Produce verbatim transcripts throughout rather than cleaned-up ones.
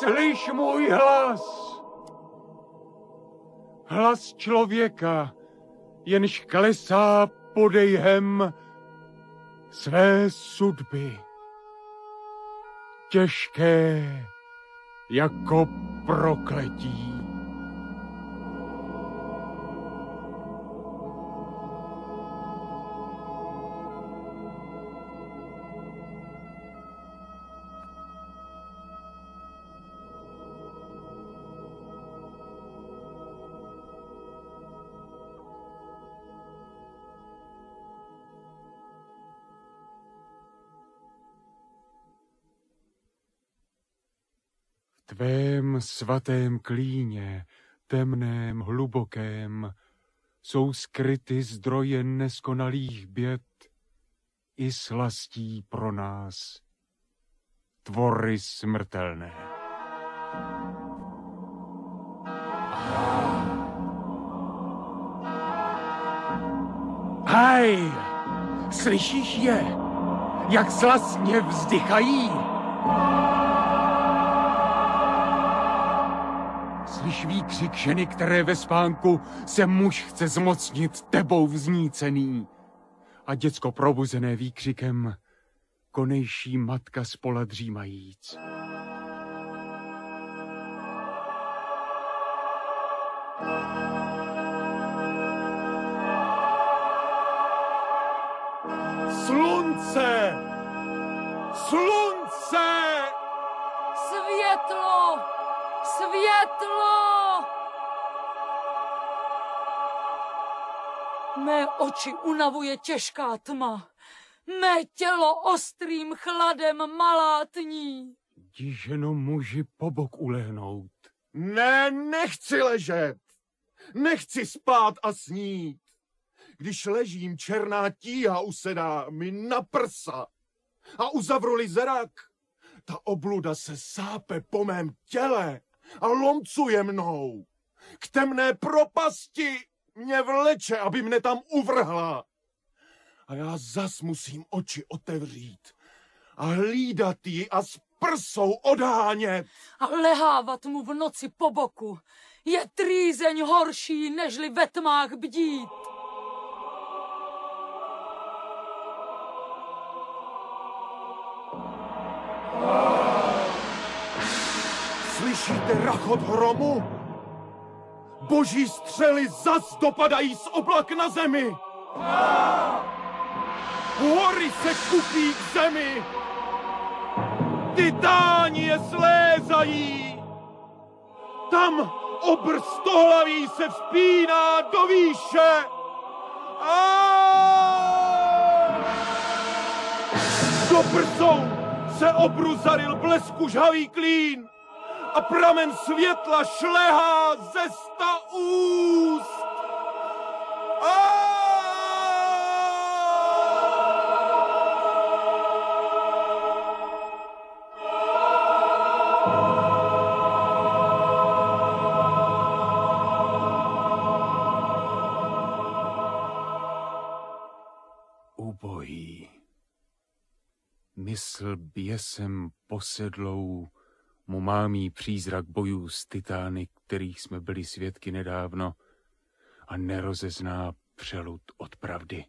Slyš můj hlas. Hlas člověka, jenž klesá podejhem své sudby. Těžké jako prokletí. V tvém svatém klíně, temném, hlubokém, jsou skryty zdroje neskonalých běd i slastí pro nás, tvory smrtelné. Hej, slyšíš je, jak slastně vzdychají? Slyš výkřik ženy, které ve spánku se muž chce zmocnit tebou vznícený. A děcko probuzené výkřikem konejší matka spola dřímajíc. Slunce! Slunce! Světlo! Světlo! Mé oči unavuje těžká tma. Mé tělo ostrým chladem malátní. Jdi, ženo, muži po bok ulehnout. Ne, nechci ležet. Nechci spát a snít. Když ležím, černá tíha usedá mi na prsa. A uzavru-li zrak, ta obluda se sápe po mém těle a lomcuje mnou. K temné propasti mě vleče, aby mne tam uvrhla. A já zas musím oči otevřít a hlídat ji a s prsou odhánět. A lehávat mu v noci po boku je trýzeň horší, nežli ve tmách bdít. Slyšíte rachot hromu? Boží střely zas dopadají z oblak na zemi. Hory se kupí k zemi. Titáni je slézají. Tam obr stohlaví se vzpíná do výše. Do prsou se obru zaril blesku žhavý klín a pramen světla šlehá ze sta úst. Ubohý. Mysl běsem posedlou mu mámí přízrak bojů s titány, kterých jsme byli svědky nedávno, a nerozezná přelud od pravdy.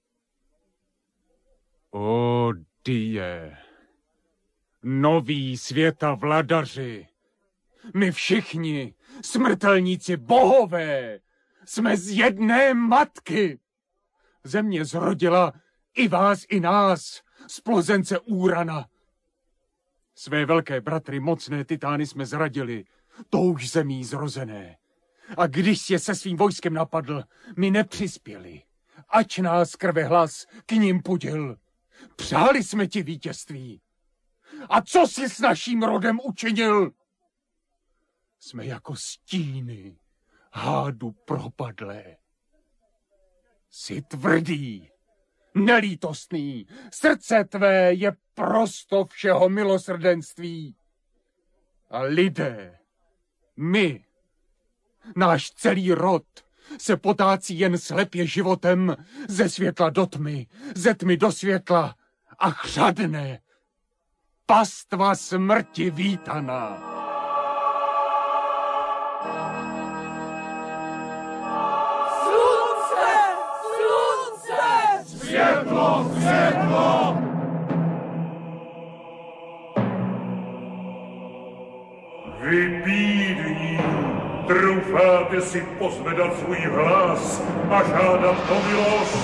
O die, noví světa vladaři, my všichni, smrtelníci bohové, jsme z jedné matky. Země zrodila i vás, i nás, z plozence Úrana. Své velké bratry, mocné titány, jsme zradili, touž zemí zrozené. A když je se svým vojskem napadl, my nepřispěli. Ač nás krve hlas k ním pudil. Přáli jsme ti vítězství. A co jsi s naším rodem učinil? Jsme jako stíny hádu propadlé. Jsi tvrdý, nelítostný, srdce tvé je prosto všeho milosrdenství. A lidé, my, náš celý rod, se potácí jen slepě životem ze světla do tmy, ze tmy do světla a chřadne. Pastva smrti vítaná. světlo! Vy bídní, troufáte si pozvedat svůj hlas a žádat o milost?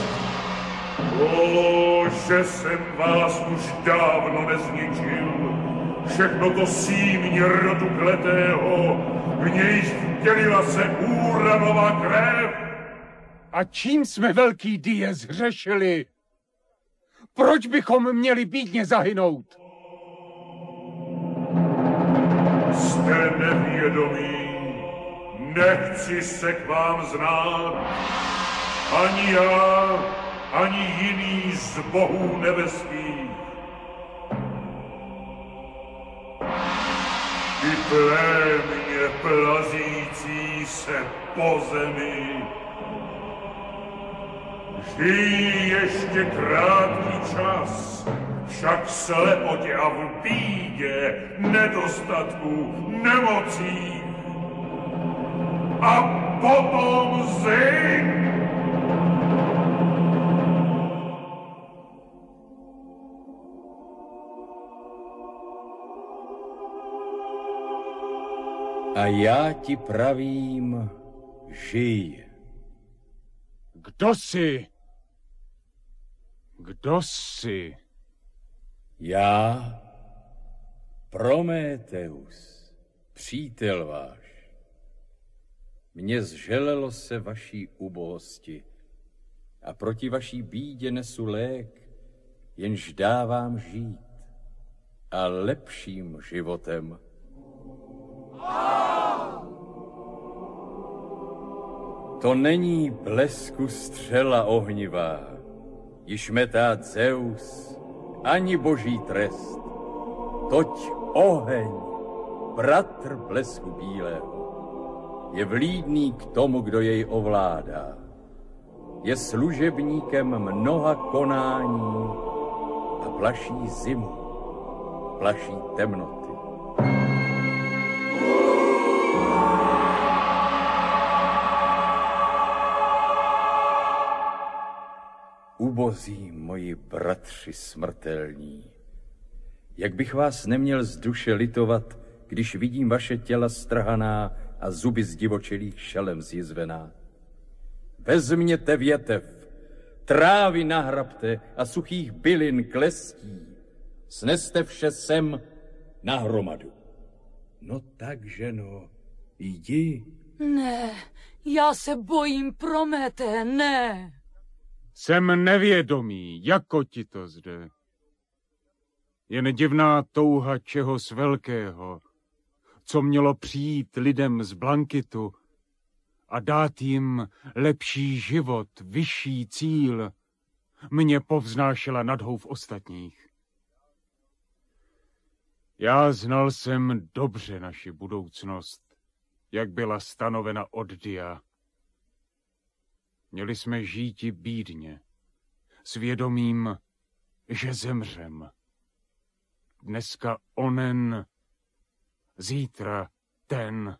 O, že jsem vás už dávno nezničil. Všechno to símně rodu kletého, v nějž vtělila se Úranová krev. A čím jsme velký die zhřešili? Proč bychom měli bídně zahynout? Jste nevědomí, nechci se k vám znát. Ani já, ani jiný z bohů nebeských. Ty plémě plazící se po zemi. Žij ještě krátký čas, však slepotě a v bídě, nedostatku, nemocích. A potom zim! A já ti pravím, žij. Kdo jsi? Kdo jsi? Já, Prométeus, přítel váš. Mně zželelo se vaší ubohosti a proti vaší bídě nesu lék, jenž dávám žít a lepším životem. To není blesku střela ohnivá, již metá Zeus, ani boží trest. Toť oheň, bratr blesku bílého, je vlídný k tomu, kdo jej ovládá. Je služebníkem mnoha konání a plaší zimu, plaší temnoty. Ubozí moji bratři smrtelní, jak bych vás neměl z duše litovat, když vidím vaše těla strhaná a zuby zdivočelých šelem zjizvená. Vezměte větev, trávy nahrabte a suchých bylin klestí, sneste vše sem na hromadu. No tak, ženo, jdi. Ne, já se bojím, Promété, ne. Jsem nevědomý, jako ti to zde. Jen divná touha čehos velkého, co mělo přijít lidem z Blankytu a dát jim lepší život, vyšší cíl, mě povznášela nadhouv ostatních. Já znal jsem dobře naši budoucnost, jak byla stanovena od Dia. Měli jsme žíti bídně, s vědomím, že zemřem. Dneska onen, zítra ten.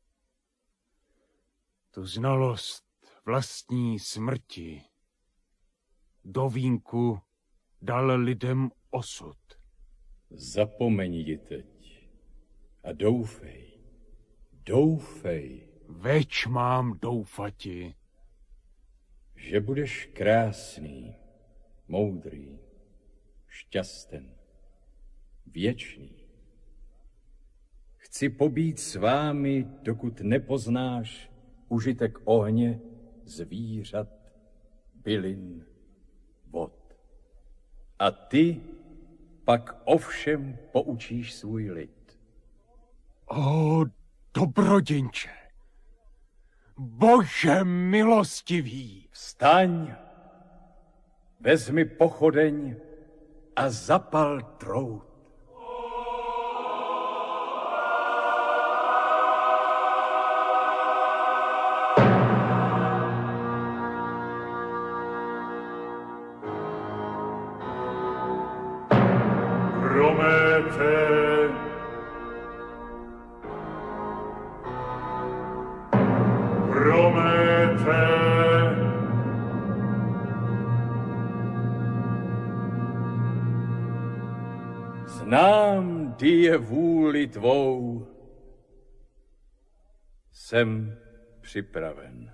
Tu znalost vlastní smrti do vínku dal lidem osud. Zapomeň ji teď a doufej, doufej. Več mám doufati. Že budeš krásný, moudrý, šťasten, věčný. Chci pobít s vámi, dokud nepoznáš užitek ohně, zvířat, bylin, vod. A ty pak ovšem poučíš svůj lid. O, dobroděnče, Bože milostivý! Vstaň, vezmi pochodeň a zapal trout. Promété, Promété, Znám, kdy je vůli tvou. Jsem připraven.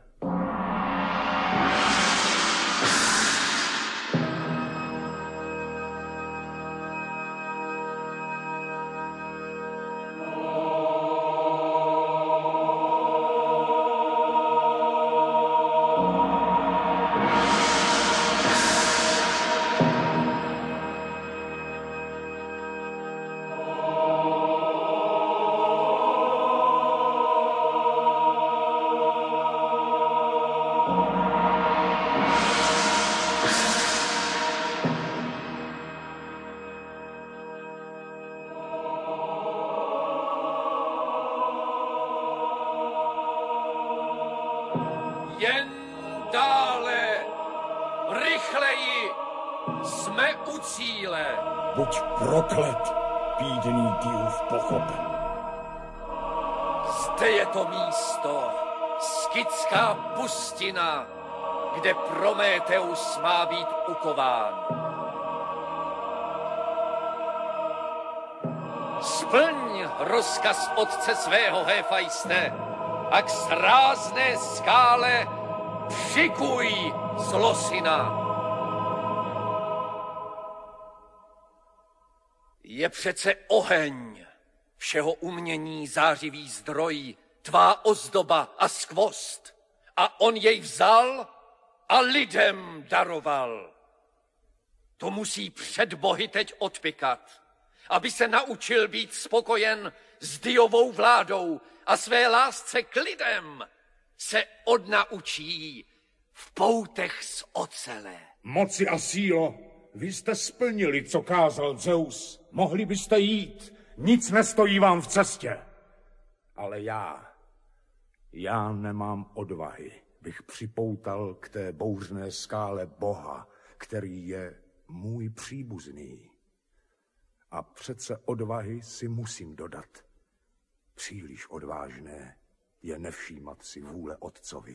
Jen dále, rychleji, jsme u cíle. Buď proklet, bídný Diův pochop. Zde je to místo, Skitská pustina, kde Prometeus má být ukován. Splň rozkaz otce svého, Héfajste, a k srázné skále přikuj zlosyna. Je přece oheň, všeho umění zářivý zdroj, tvá ozdoba a skvost. A on jej vzal a lidem daroval. To musí před bohy teď odpikat, aby se naučil být spokojen s Diovou vládou a své lásce k lidem se odnaučí v poutech z ocele. Moci a sílo, vy jste splnili, co kázal Zeus. Mohli byste jít, nic nestojí vám v cestě. Ale já, já nemám odvahy, bych připoutal k té bouřné skále Boha, který je můj příbuzný. A přece odvahy si musím dodat. Příliš odvážné je nevšímat si vůle otcovi.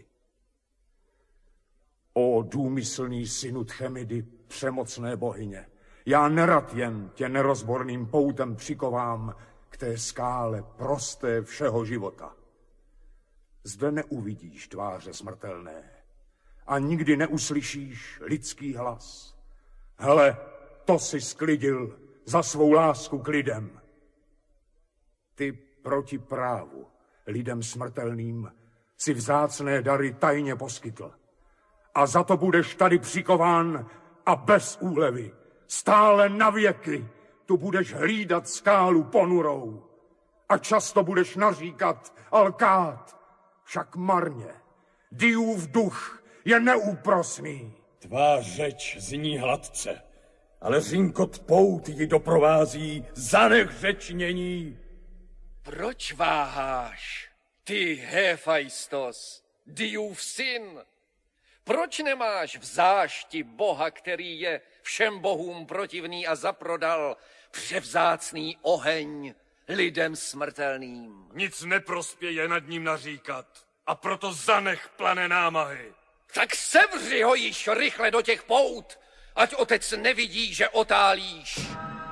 O důmyslný synu Tchemidy, přemocné bohyně, já nerad jen tě nerozborným poutem přikovám k té skále prosté všeho života. Zde neuvidíš tváře smrtelné a nikdy neuslyšíš lidský hlas. Hele, to si sklidil za svou lásku k lidem. Ty proti právu lidem smrtelným si vzácné dary tajně poskytl. A za to budeš tady přikován a bez úlevy, stále na věky, tu budeš hlídat skálu ponurou. A často budeš naříkat a lkát, však marně. Diův duch je neúprosný. Tvá řeč zní hladce, ale zinkot pout ji doprovází, zanech řečnění. Proč váháš, ty Héfajstos, Diův syn? Proč nemáš v zášti Boha, který je všem bohům protivný a zaprodal převzácný oheň lidem smrtelným? Nic neprospěje nad ním naříkat, a proto zanech plané námahy. Tak sevři ho již rychle do těch pout, ať otec nevidí, že otálíš.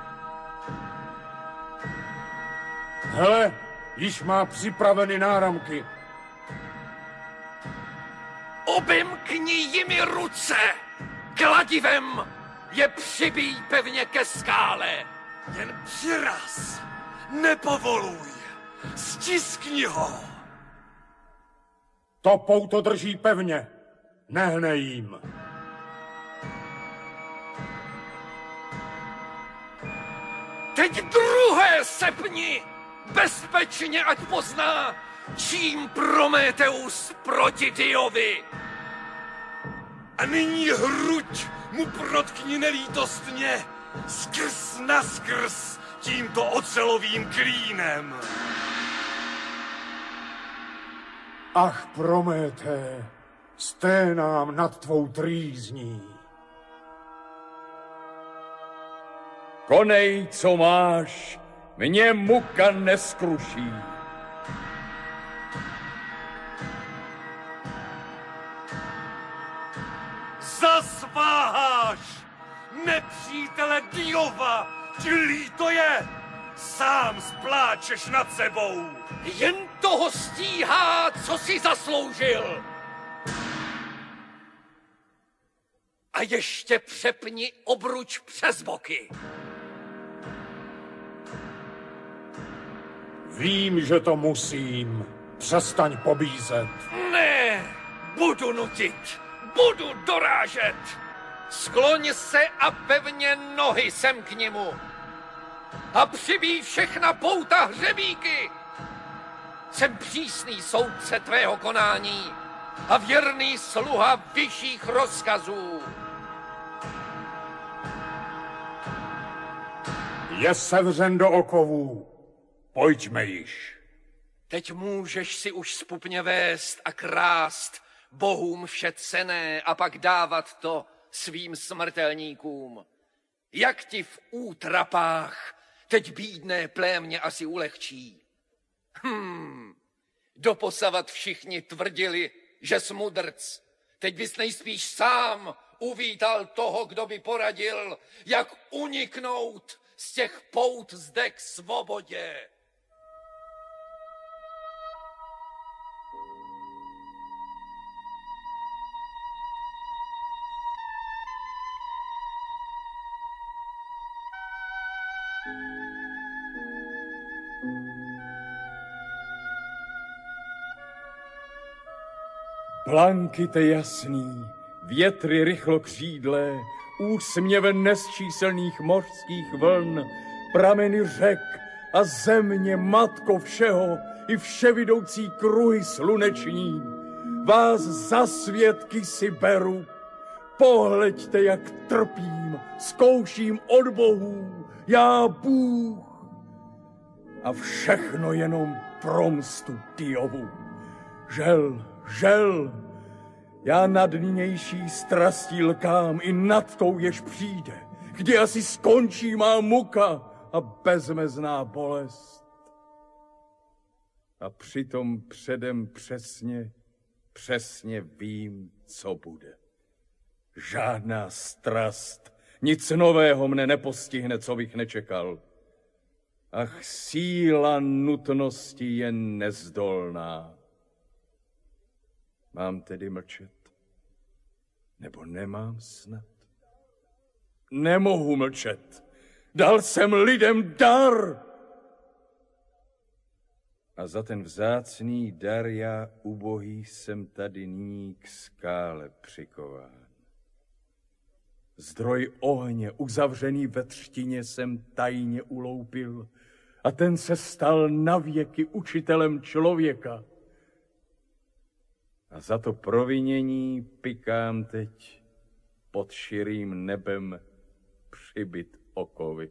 Hele, již má připraveny náramky. Obymkni jimi ruce, kladivem je přibíj pevně ke skále. Jen přiraz, nepovoluj, stiskni ho. To pouto drží pevně, nehne jim. Teď druhé sepni, bezpečně ať pozná, čím Prometeus proti Diovi. A nyní hruď mu protkni nelítostně, skrz naskrz tímto ocelovým klínem. Ach, Promété, sténám nad tvou trýzní. Konej, co máš, mě muka neskruší. Zas váháš, nepřítele Diova, Ti líto je? Sám spláčeš nad sebou. Jen toho stíhá, co si zasloužil. A ještě přepni obruč přes boky. Vím, že to musím. Přestaň pobízet. Ne, budu nutit, budu dorážet. Skloň se a pevně nohy sem k němu. A přibij všechna pouta hřebíky. Jsem přísný soudce tvého konání a věrný sluha vyšších rozkazů. Je sevřen do okovů. Pojďme již. Teď můžeš si už spupně vést a krást bohům vše cenné a pak dávat to svým smrtelníkům. Jak ti v útrapách teď bídné plémě asi ulehčí. Hmm, doposavat všichni tvrdili, že jsi mudrc. Teď bys nejspíš sám uvítal toho, kdo by poradil, jak uniknout z těch pout zde k svobodě. Blankite jasný, větry rychlo křídlé, úsměven nesčíselných mořských vln, prameny řek a země, matko všeho, i vševidoucí kruhy sluneční. Vás za svědky si beru, pohleďte, jak trpím, zkouším od bohů, já Bůh. A všechno jenom pro mstu Diovu. Žel, žel, já nad nynější strastí lkám i nad tou, jež přijde, kdy asi skončí má muka a bezmezná bolest. A přitom předem přesně, přesně vím, co bude. Žádná strast, nic nového mne nepostihne, co bych nečekal. Ach, síla nutnosti je nezdolná. Mám tedy mlčet? Nebo nemám snad? Nemohu mlčet. Dal jsem lidem dar. A za ten vzácný dar já ubohý jsem tady nyní k skále přikován. Zdroj ohně uzavřený ve třtině jsem tajně uloupil a ten se stal navěky učitelem člověka. A za to provinění pikám teď pod širým nebem přibyt okovy.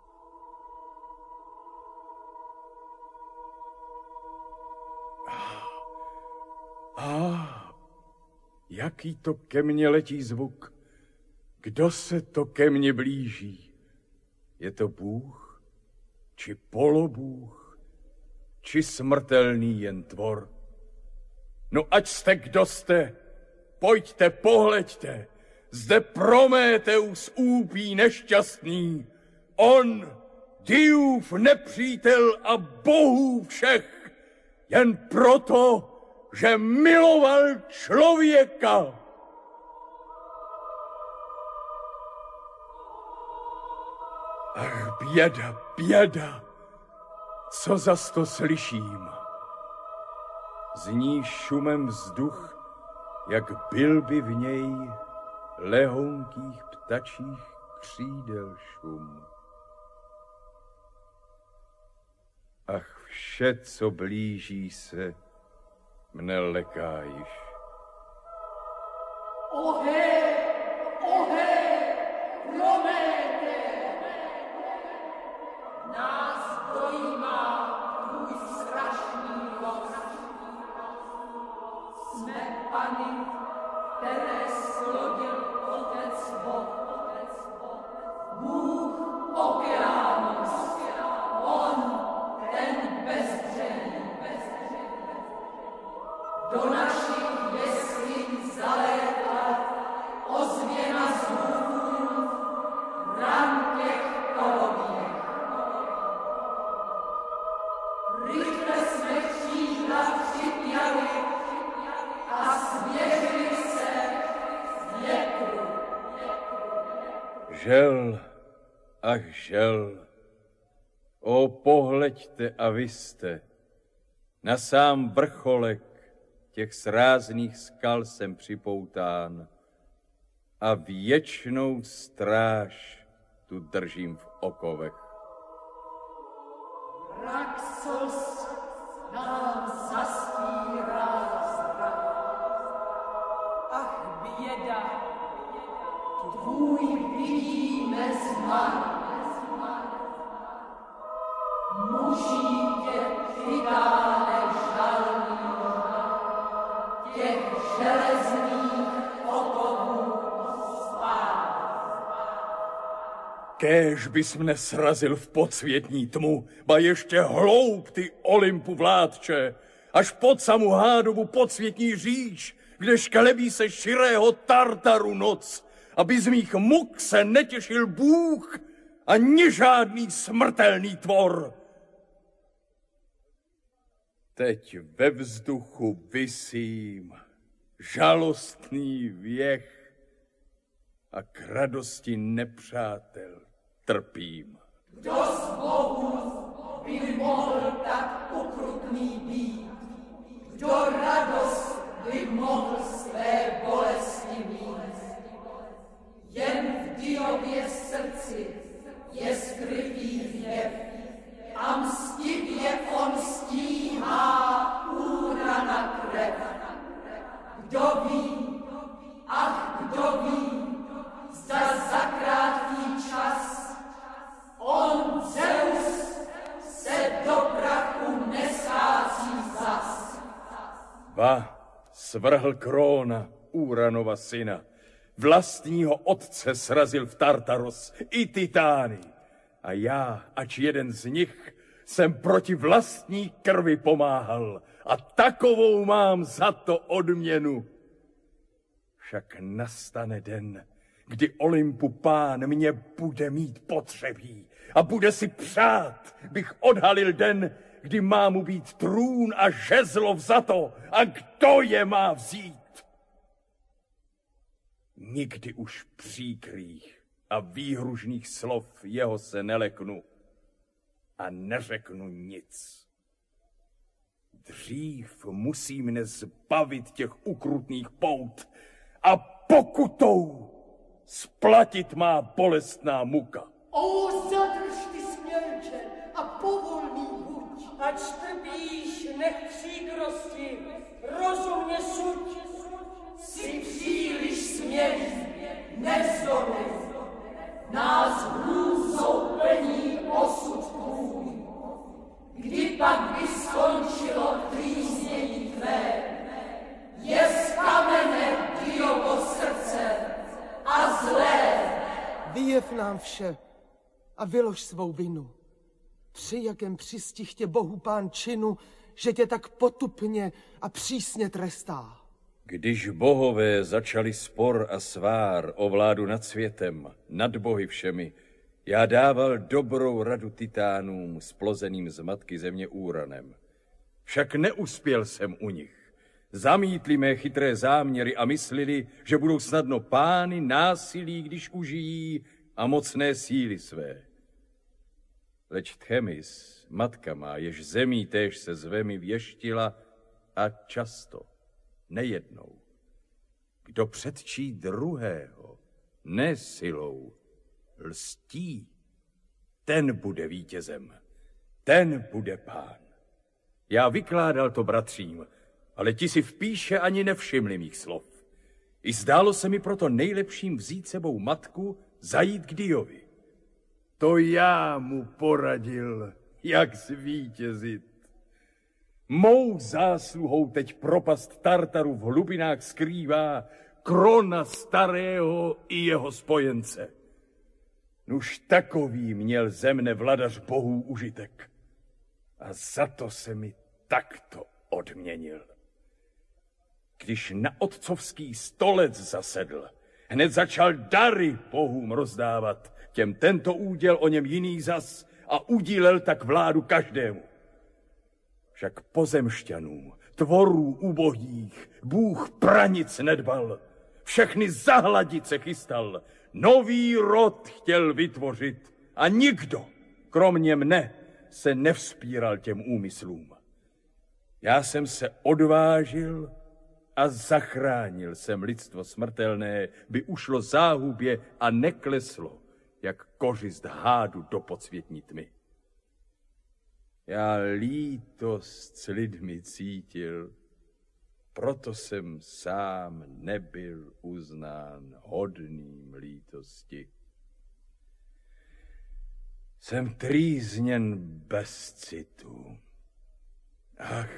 Ah, jaký to ke mně letí zvuk. Kdo se to ke mně blíží? Je to Bůh, či polobůh, či smrtelný jen tvor? No ať jste, kdo jste, pojďte, pohleďte, zde Prométeus úpí nešťastný, on, Diův nepřítel a bohů všech, jen proto, že miloval člověka. Ach, běda, běda, co zas to slyším? Zní šumem vzduch, jak byl by v něj lehounkých ptačích křídel šum. Ach, vše, co blíží se, mne leká již. Ohe, ohe, Prométe, nás dojímá tvůj strašný los. Jsme pany, které sklodil otec Boh. Bůh Okeánus, on, ten bezbřehý. Do našich jeskyň zalétla ozvěna zvuků ran těch kolových. Ach, žel, o pohleďte a vy jste, na sám vrcholek těch srázných skal jsem připoután a věčnou stráž tu držím v okovech. Raxos nám zastírá zrak. Ach, běda, tvůj vidíme zmar. Muží tě chytáne žalný, těch železných okovů spát. Kéž bys mne srazil v podsvětní tmu, ba ještě hloub, ty Olympu vládče, až pod samu hádovu podsvětní říč, kde škalebí se širého Tartaru noc, aby z mých muk se netěšil Bůh ani žádný smrtelný tvor. Teď ve vzduchu visím, žalostný věch, a k radosti nepřátel trpím. Kdo z bohů by mohl tak ukrutný být? Kdo radost by mohl své bolesti mít? Jen v Diově srdci je skrytý hněv a mstivě on stíhá úra na krev. Kdo ví, ach, kdo ví, zda za krátký čas on, Zeus, se do prachu neschází zas. Ba, svrhl Króna, Uranova syna, vlastního otce srazil v Tartaros i Titány. A já, ač jeden z nich, jsem proti vlastní krvi pomáhal a takovou mám za to odměnu. Však nastane den, kdy Olympu pán mě bude mít potřebí a bude si přát, bych odhalil den, kdy má mu být trůn a žezlo vzato a kdo je má vzít. Nikdy už příkrých a výhružných slov jeho se neleknu a neřeknu nic. Dřív musí mne zbavit těch ukrutných pout a pokutou splatit má bolestná muka. O, zadrž ty smělče a povolný buď. Ač trpíš, nech příkrosti, rozumně suď. Jsi příliš smělý, nevzdorný. Nás hrůzou plní osud tvůj. Kdy pak by skončilo trýznění tvé, je z kamene Diovo srdce a zlé. Vyjev nám vše a vylož svou vinu. Při jakém přistih tě Bohu pán činu, že tě tak potupně a přísně trestá. Když bohové začali spor a svár o vládu nad světem, nad bohy všemi, já dával dobrou radu titánům splozeným z matky země Úranem. Však neuspěl jsem u nich. Zamítli mé chytré záměry a myslili, že budou snadno pány násilí, když užijí, a mocné síly své. Leč Tchemis, matka má, jež zemí též se zve, mi věštila a často, nejednou. Kdo předčí druhého, ne silou, lstí, ten bude vítězem, ten bude pán. Já vykládal to bratřím, ale ti si v píše ani nevšimli mých slov. I zdálo se mi proto nejlepším vzít sebou matku, zajít k Diovi. To já mu poradil, jak zvítězit. Mou zásluhou teď propast Tartaru v hlubinách skrývá Krona starého i jeho spojence. Nuž takový měl ze mne vladař bohů užitek. A za to se mi takto odměnil. Když na otcovský stolec zasedl, hned začal dary bohům rozdávat, těm tento úděl, o něm jiný zas, a udílel tak vládu každému. Však pozemšťanům, tvorů ubohých, Bůh pranic nedbal, všechny zahladit se chystal, nový rod chtěl vytvořit A nikdo, kromě mne, se nevzpíral těm úmyslům. Já jsem se odvážil a zachránil jsem lidstvo smrtelné, by ušlo záhubě a nekleslo, jak kořist hádu do podsvětní tmy. Já lítost s lidmi cítil, proto jsem sám nebyl uznán hodným lítosti. Jsem trýzněn bez citu. Ach,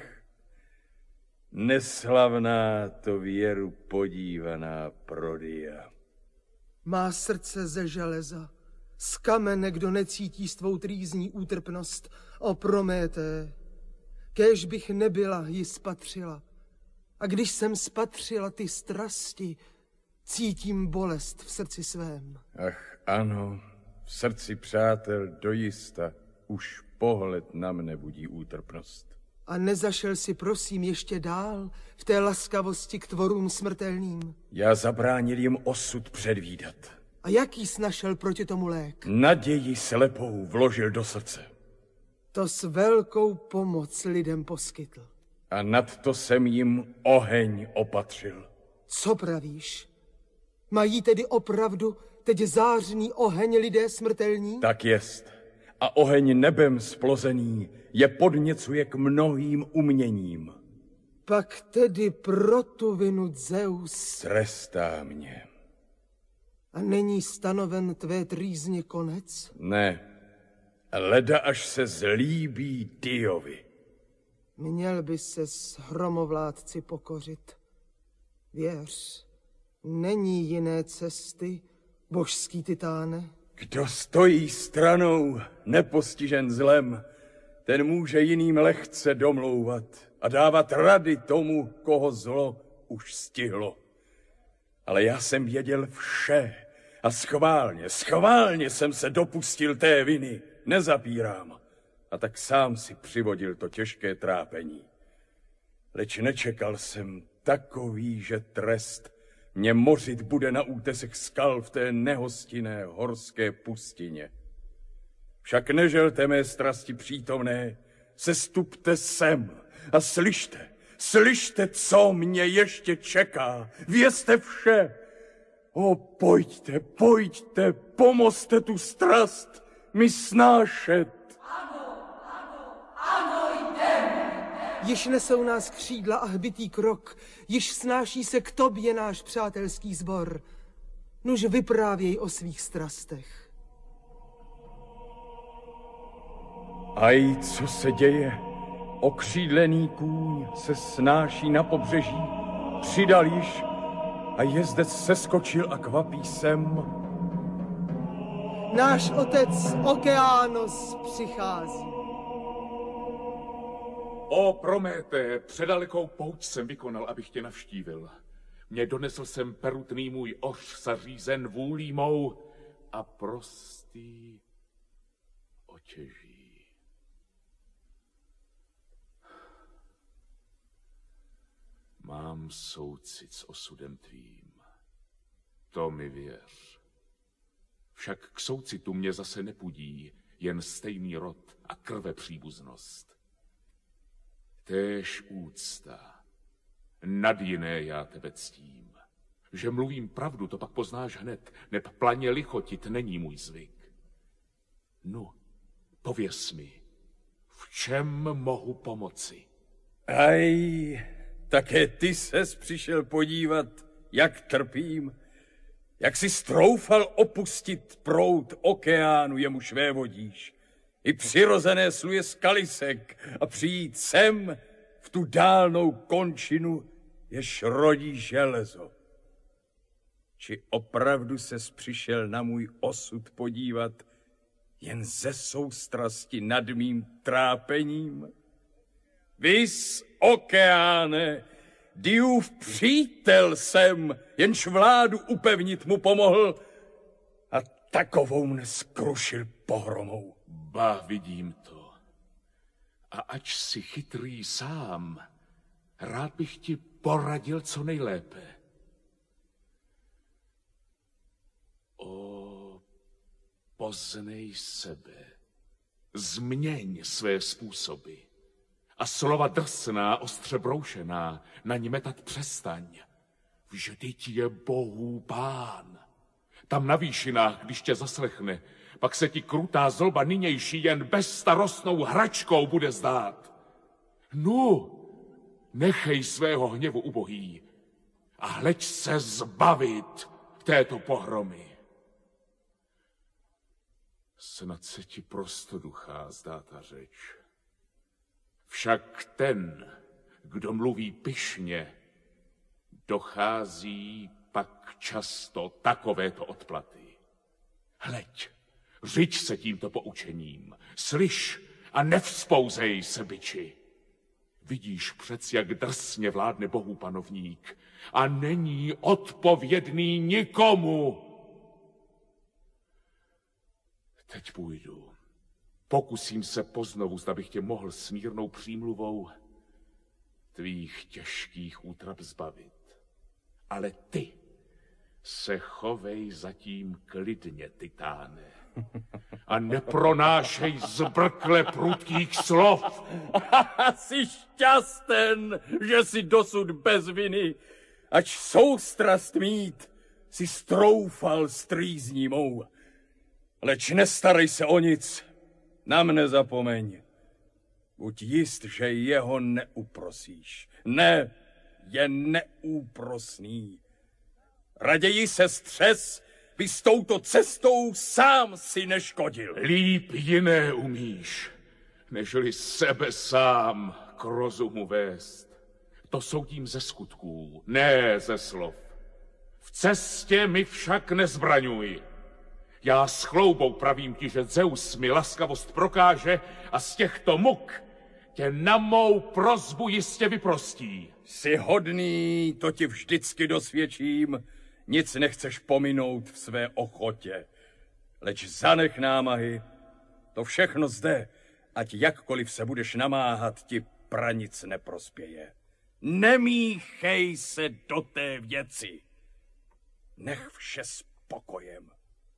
neslavná to věru podívaná Prodia. Má srdce ze železa, z kamene, kdo necítí s tvou trýzní útrpnost. O Promété, kéž bych nebyla, ji spatřila. A když jsem spatřila ty strasti, cítím bolest v srdci svém. Ach ano, v srdci přátel dojista už pohled na mne budí útrpnost. A nezašel si, prosím, ještě dál v té laskavosti k tvorům smrtelným? Já zabránil jim osud předvídat. A jaký snašel proti tomu lék? Naději slepou vložil do srdce. To s velkou pomoc lidem poskytl. A nadto jsem jim oheň opatřil. Co pravíš? Mají tedy opravdu teď zářný oheň lidé smrtelní? Tak jest. A oheň nebem splozený je podněcuje k mnohým uměním. Pak tedy pro tu vinu Zeus trestá mě. A není stanoven tvé trýzně konec? Ne, leda až se zlíbí Diovi. Měl by se s hromovládci pokořit. Věř, není jiné cesty, božský titáne. Kdo stojí stranou, nepostižen zlem, ten může jiným lehce domlouvat a dávat rady tomu, koho zlo už stihlo. Ale já jsem věděl vše a schválně, schválně jsem se dopustil té viny, nezapírám. A tak sám si přivodil to těžké trápení. Leč nečekal jsem takový, že trest mě mořit bude na útesech skal v té nehostinné horské pustině. Však neželte mé strasti přítomné, sestupte sem a slyšte, slyšte, co mě ještě čeká, vězte vše. O, pojďte, pojďte, pomozte tu strast mi snášet. Již nesou nás křídla a hbitý krok, již snáší se k tobě náš přátelský sbor. Nuž vyprávěj o svých strastech. Aj, co se děje? Okřídlený kůň se snáší na pobřeží, přidal již a jezdec seskočil a kvapí sem. Náš otec Okeános přichází. O Promété, předalekou pouť jsem vykonal, abych tě navštívil. Mě donesl jsem perutný můj oř, zařízen vůlí mou a prostý otěží. Mám soucit s osudem tvým, to mi věř. Však k soucitu mě zase nepudí jen stejný rod a krve příbuznost. Též úcta, nad jiné já tebe ctím. Že mluvím pravdu, to pak poznáš hned, neb planě lichotit není můj zvyk. No, pověz mi, v čem mohu pomoci? Aj, také ty ses přišel podívat, jak trpím, jak si stroufal opustit proud okeánu, jemuž vévodíš, i přirozené sluje skalisek a přijít sem v tu dálnou končinu, jež rodí železo. Či opravdu ses přišel na můj osud podívat jen ze soustrasti nad mým trápením? Vys, okeáne, Diův přítel jsem, jenž vládu upevnit mu pomohl a takovou mne skrušil pohromou. Ba, vidím to. A ač si chytrý sám, rád bych ti poradil co nejlépe. O Poznej sebe, změň své způsoby a slova drsná, ostře broušená, na ní metat přestaň. Vždyť je Bohů pán. Tam na výšinách, když tě zaslechne, pak se ti krutá zloba nynější jen bezstarostnou hračkou bude zdát. Nu, nechej svého hněvu ubohý a hleď se zbavit této pohromy. Snad se ti prostoduchá zdá ta řeč. Však ten, kdo mluví pyšně, dochází pak často takovéto odplaty. Hleď, řiď se tímto poučením, slyš a nevzpouzej se, biči. Vidíš přec, jak drsně vládne Bohů panovník a není odpovědný nikomu. Teď půjdu. Pokusím se poznovu, zda bych tě mohl s mírnou přímluvou tvých těžkých útrap zbavit. Ale ty se chovej zatím klidně, Titáne, a nepronášej zbrkle prudkých slov. Jsi šťasten, že jsi dosud bez viny, ač soustrast mít si stroufal s trýzní mou. Leč nestarej se o nic, na mne zapomeň. Buď jist, že jeho neuprosíš. Ne, je neúprosný. Raději se střes, by s touto cestou sám si neškodil. Líp jiné umíš, nežli sebe sám k rozumu vést. To soudím ze skutků, ne ze slov. V cestě mi však nezbraňuj. Já s chloubou pravím ti, že Zeus mi laskavost prokáže a z těchto muk tě na mou prosbu jistě vyprostí. Jsi hodný, to ti vždycky dosvědčím. Nic nechceš pominout v své ochotě. Leč zanech námahy, to všechno zde, ať jakkoliv se budeš namáhat, ti pranic neprospěje. Nemíchej se do té věci. Nech vše spokojem.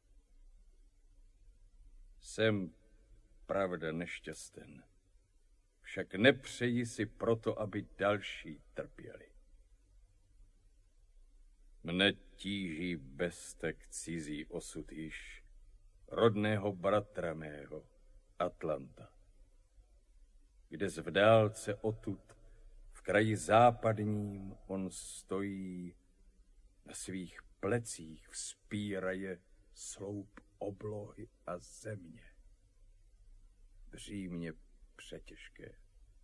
Jsem pravda nešťasten. Však nepřeji si proto, aby další trpěli. Mne tíží beztek cizí osud již, rodného bratra mého, Atlanta, kde z v dálce odtud, v kraji západním, on stojí, na svých plecích vzpíraje sloup oblohy a země. Břímě přetěžké.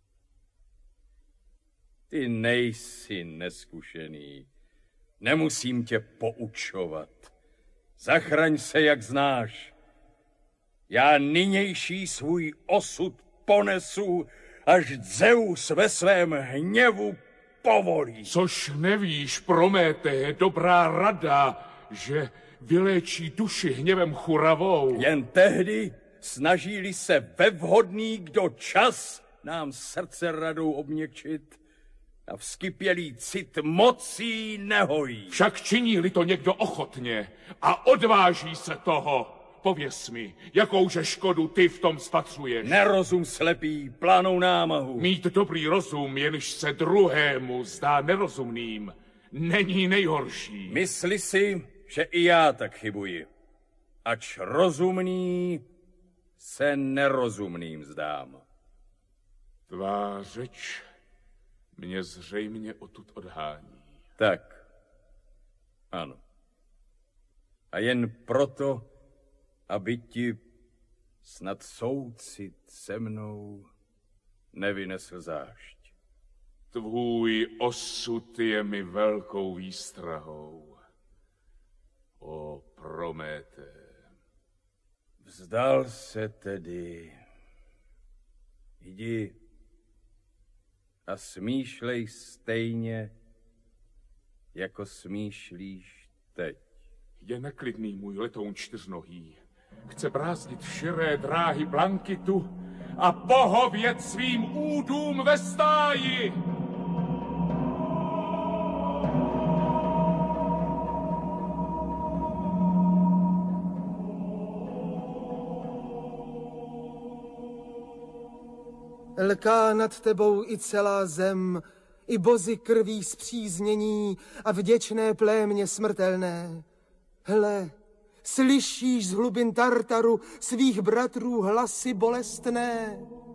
Ty nejsi neskušený, nemusím tě poučovat. Zachraň se, jak znáš. Já nynější svůj osud ponesu, až Zeus ve svém hněvu povolí. Což nevíš, Prométeje, dobrá rada, že vyléčí duši hněvem churavou. Jen tehdy snaží-li se ve vhodný kdo čas nám srdce radou obměkčit a vzkypělý cit mocí nehojí. Však činí-li to někdo ochotně a odváží se toho, pověz mi, jakouže škodu ty v tom spatřuješ. Nerozum slepý, planou námahu. Mít dobrý rozum, jenž se druhému zdá nerozumným, není nejhorší. Mysli si, že i já tak chybuji. Ač rozumný se nerozumným zdám. Tvá řeč mě zřejmě odtud odhání. Tak, ano. A jen proto, aby ti snad soucit se mnou nevynesl zášť. Tvůj osud je mi velkou výstrahou, o Promété. Vzdal se tedy. Jdi a smýšlej stejně, jako smýšlíš teď. Je neklidný můj letoun čtyřnohý. Chce brázdit širé dráhy Blankitu a pohovět svým údům ve stáji. Lká nad tebou i celá zem, i bozy krví spříznění a vděčné plémě smrtelné. Hle, slyšíš z hlubin Tartaru svých bratrů hlasy bolestné?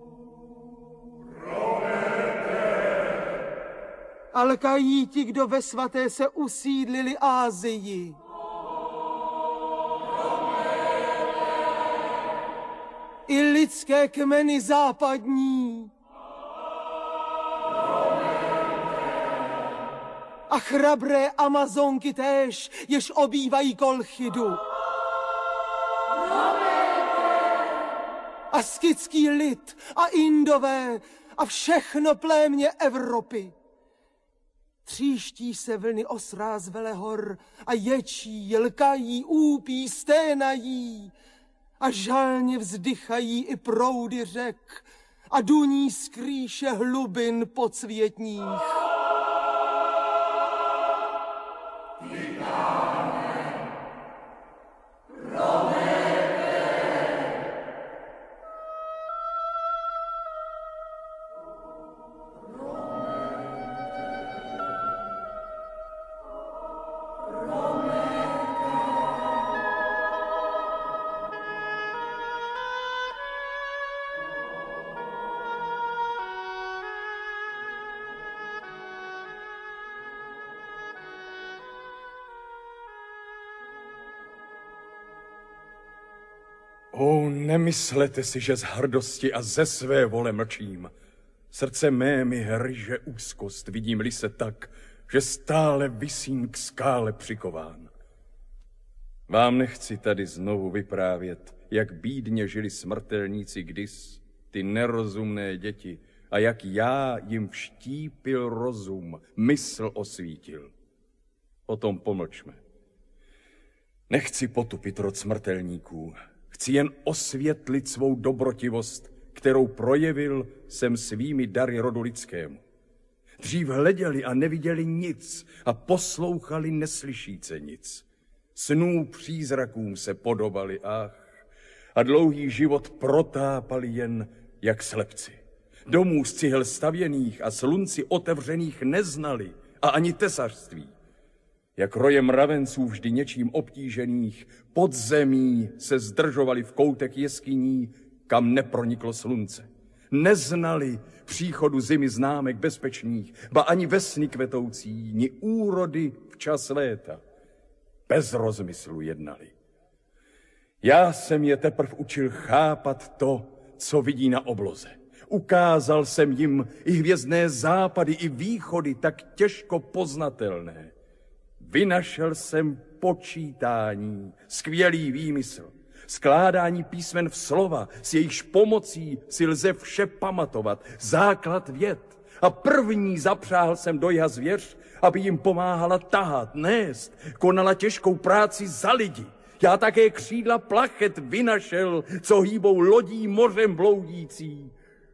A lkají ti, kdo ve svaté se usídlili Ázii. I lidské kmeny západní. A chrabré Amazonky též, jež obývají Kolchidu. A skitský lid a Indové a všechno plémě Evropy. Tříští se vlny osráz velehor a ječí, lkají, úpí, sténají a žálně vzdychají i proudy řek a duní skrýše hlubin podsvětních. O, nemyslete si, že z hrdosti a ze své vole mlčím. Srdce mé mi hryže úzkost, vidím-li se tak, že stále visím k skále přikován. Vám nechci tady znovu vyprávět, jak bídně žili smrtelníci kdys, ty nerozumné děti, a jak já jim vštípil rozum, mysl osvítil. O tom pomlčme. Nechci potupit rod smrtelníků, chci jen osvětlit svou dobrotivost, kterou projevil jsem svými dary rodu lidskému. Dřív hleděli a neviděli nic a poslouchali neslyšíce nic. Snů přízrakům se podobali, ach, a dlouhý život protápali jen jak slepci. Domů z cihel stavěných a slunci otevřených neznali a ani tesařství. Jak roje mravenců vždy něčím obtížených, pod zemí se zdržovali v koutech jeskyní, kam neproniklo slunce. Neznali příchodu zimy známek bezpečných, ba ani vesny kvetoucí, ni úrody včas léta. Bez rozmyslu jednali. Já jsem je teprv učil chápat to, co vidí na obloze. Ukázal jsem jim i hvězdné západy, i východy tak těžko poznatelné. Vynašel jsem počítání, skvělý výmysl, skládání písmen v slova, s jejichž pomocí si lze vše pamatovat, základ věd. A první zapřáhl jsem do jiha zvěř, aby jim pomáhala tahat, nést, konala těžkou práci za lidi. Já také křídla plachet vynašel, co hýbou lodí mořem bloudící.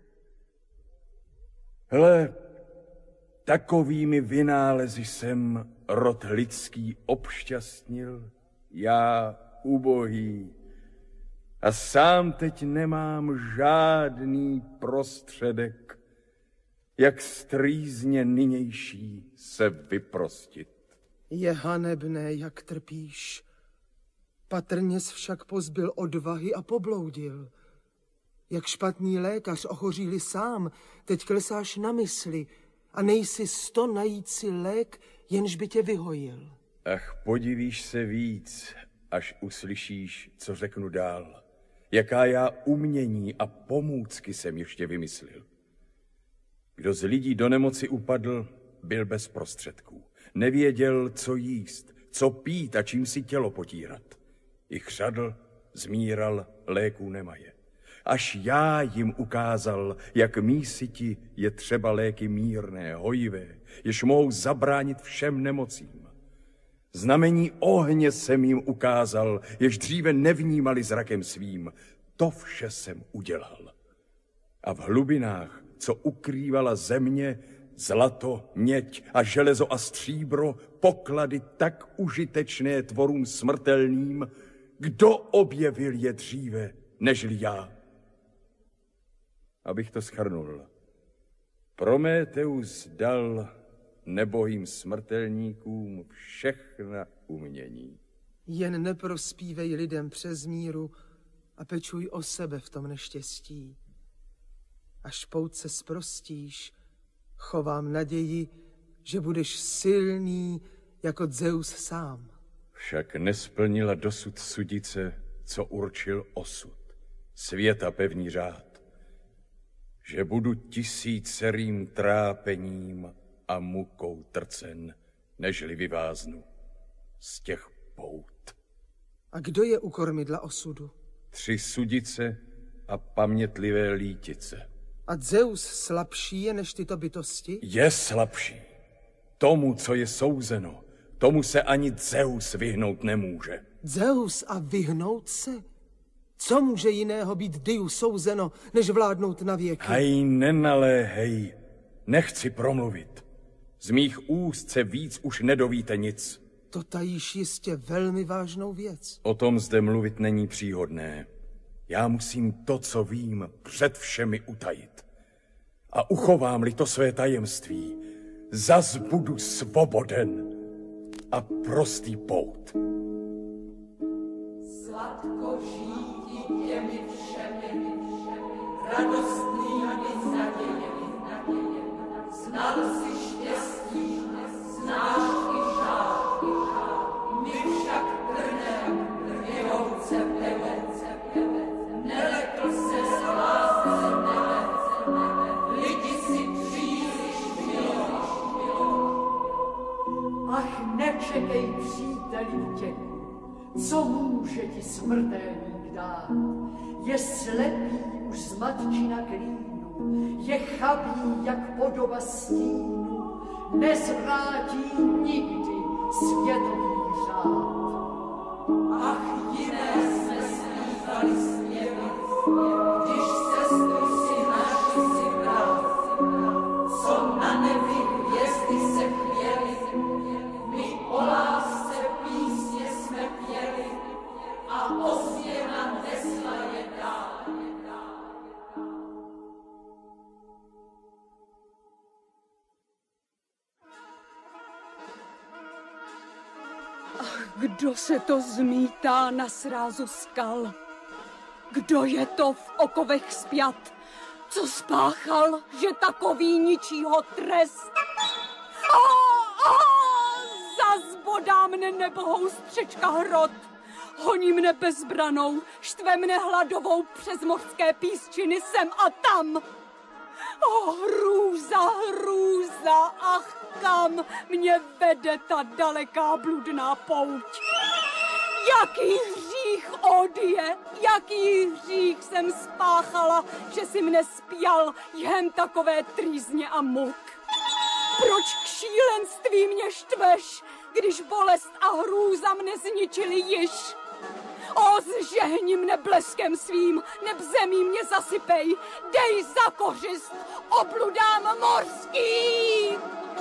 Hle, takovými vynálezy jsem rod lidský obšťastnil, já ubohý. A sám teď nemám žádný prostředek, jak strýzně nynější se vyprostit. Je hanebné, jak trpíš. Patrněs však pozbyl odvahy a pobloudil. Jak špatný lékař ochoří-li sám, teď klesáš na mysli a nejsi sto najít si lék, jenž by tě vyhojil. Ach, podivíš se víc, až uslyšíš, co řeknu dál. Jaká já umění a pomůcky jsem ještě vymyslil. Kdo z lidí do nemoci upadl, byl bez prostředků. Nevěděl, co jíst, co pít a čím si tělo potírat. I chřadl, zmíral, léků nemaje. Až já jim ukázal, jak mísiti je třeba léky mírné, hojivé, jež mohou zabránit všem nemocím. Znamení ohně jsem jim ukázal, jež dříve nevnímali zrakem svým. To vše jsem udělal. A v hlubinách, co ukrývala země, zlato, měď a železo a stříbro, poklady tak užitečné tvorům smrtelným, kdo objevil je dříve, nežli já? Abych to shrnul. Prometeus dal nebohým smrtelníkům všechna umění. Jen neprospívej lidem přes míru a pečuj o sebe v tom neštěstí. Až poutce sprostíš, chovám naději, že budeš silný jako Zeus sám. Však nesplnila dosud sudice, co určil osud, světa pevný řád, že budu tisícerým trápením a mukou trcen, nežli vyváznu z těch pout. A kdo je u kormidla osudu? Tři sudice a pamětlivé lítice. A Zeus slabší je než tyto bytosti? Je slabší. Tomu, co je souzeno, tomu se ani Zeus vyhnout nemůže. Zeus a vyhnout se? Co může jiného být Diu souzeno, než vládnout na věky? Hej, nenaléhej, nechci promluvit. Z mých úst se víc už nedovíte nic. To tajíš jistě velmi vážnou věc. O tom zde mluvit není příhodné. Já musím to, co vím, před všemi utajit. A uchovám-li to své tajemství, zas budu svoboden a prostý pout. Sladko žít těmi všemi, radostnými nadějemi. Znal si štěstí, znáš i žál. My však trnem vyhouce pevence. Nelekl se z lásce nebe, lidi si příliš milováš. Ach, nečekej, příteli, vděku, co může ti smrtelník dát? Je slepý už z matčina klínu, je chabý jak podoba stínu, nezvrátí nikdy světový řád. Ach, jiné jsme slýchali zpěvy, když sestru si naši si bral, co na nebi hvězdy se chvěli, my o lásce písně jsme pěli a ozvěna nesla je dál. Ach, kdo se to zmítá na srázu skal? Kdo je to v okovech spjat? Co spáchal, že takový ničího trest? A, a, zas bodá mne nebohou střečka hrot. Honí mne bezbranou, štve mne hladovou přes mořské písčiny sem a tam. O, hrůza, hrůza, ach kam mě vede ta daleká bludná pouť. Jaký hřích, Odie, jaký hřích jsem spáchala, že si mne spjal jen takové trýzně a muk. Proč k šílenství mě štveš, když bolest a hrůza mne zničili již? O, zžehni mne bleskem svým, neb zemí mě zasypej, dej za kořist obludám mořský!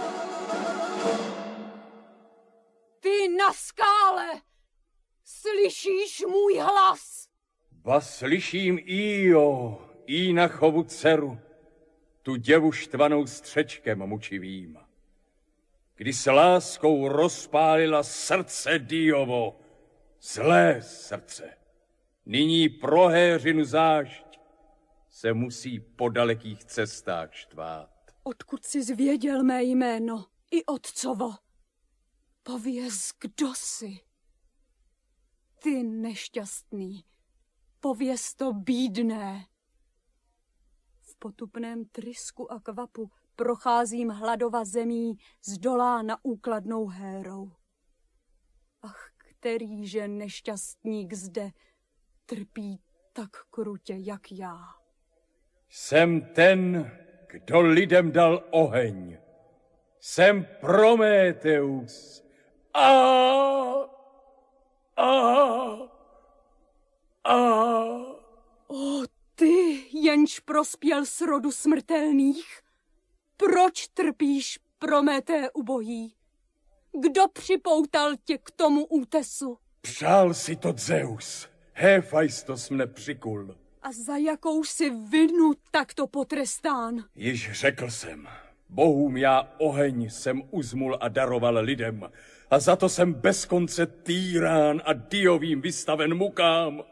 Ty na skále, slyšíš můj hlas? Ba slyším Io, Ínachovu dceru, tu děvu štvanou střečkem mučivým. Kdy s láskou rozpálila srdce Diovo, zlé srdce, nyní pro Héřinu zášť se musí po dalekých cestách štvát. Odkud jsi zvěděl mé jméno i otcovo? Pověz, kdo jsi? Ty nešťastný, pověz to bídné. V potupném trysku a kvapu procházím hladova zemí zdolá na úkladnou Hérou. Ach, kterýže nešťastník zde trpí tak krutě, jak já. Jsem ten, kdo lidem dal oheň. Jsem Prometeus. A, a, a. O, ty, jenž prospěl z rodu smrtelných, proč trpíš, Prometé ubohý? Kdo připoutal tě k tomu útesu? Přál si to Zeus. Héfajstos mne přikul. A za jakou si vinu takto potrestán? Již řekl jsem. Bohům já oheň jsem uzmul a daroval lidem. A za to jsem bez konce týrán a Diovým vystaven mukám.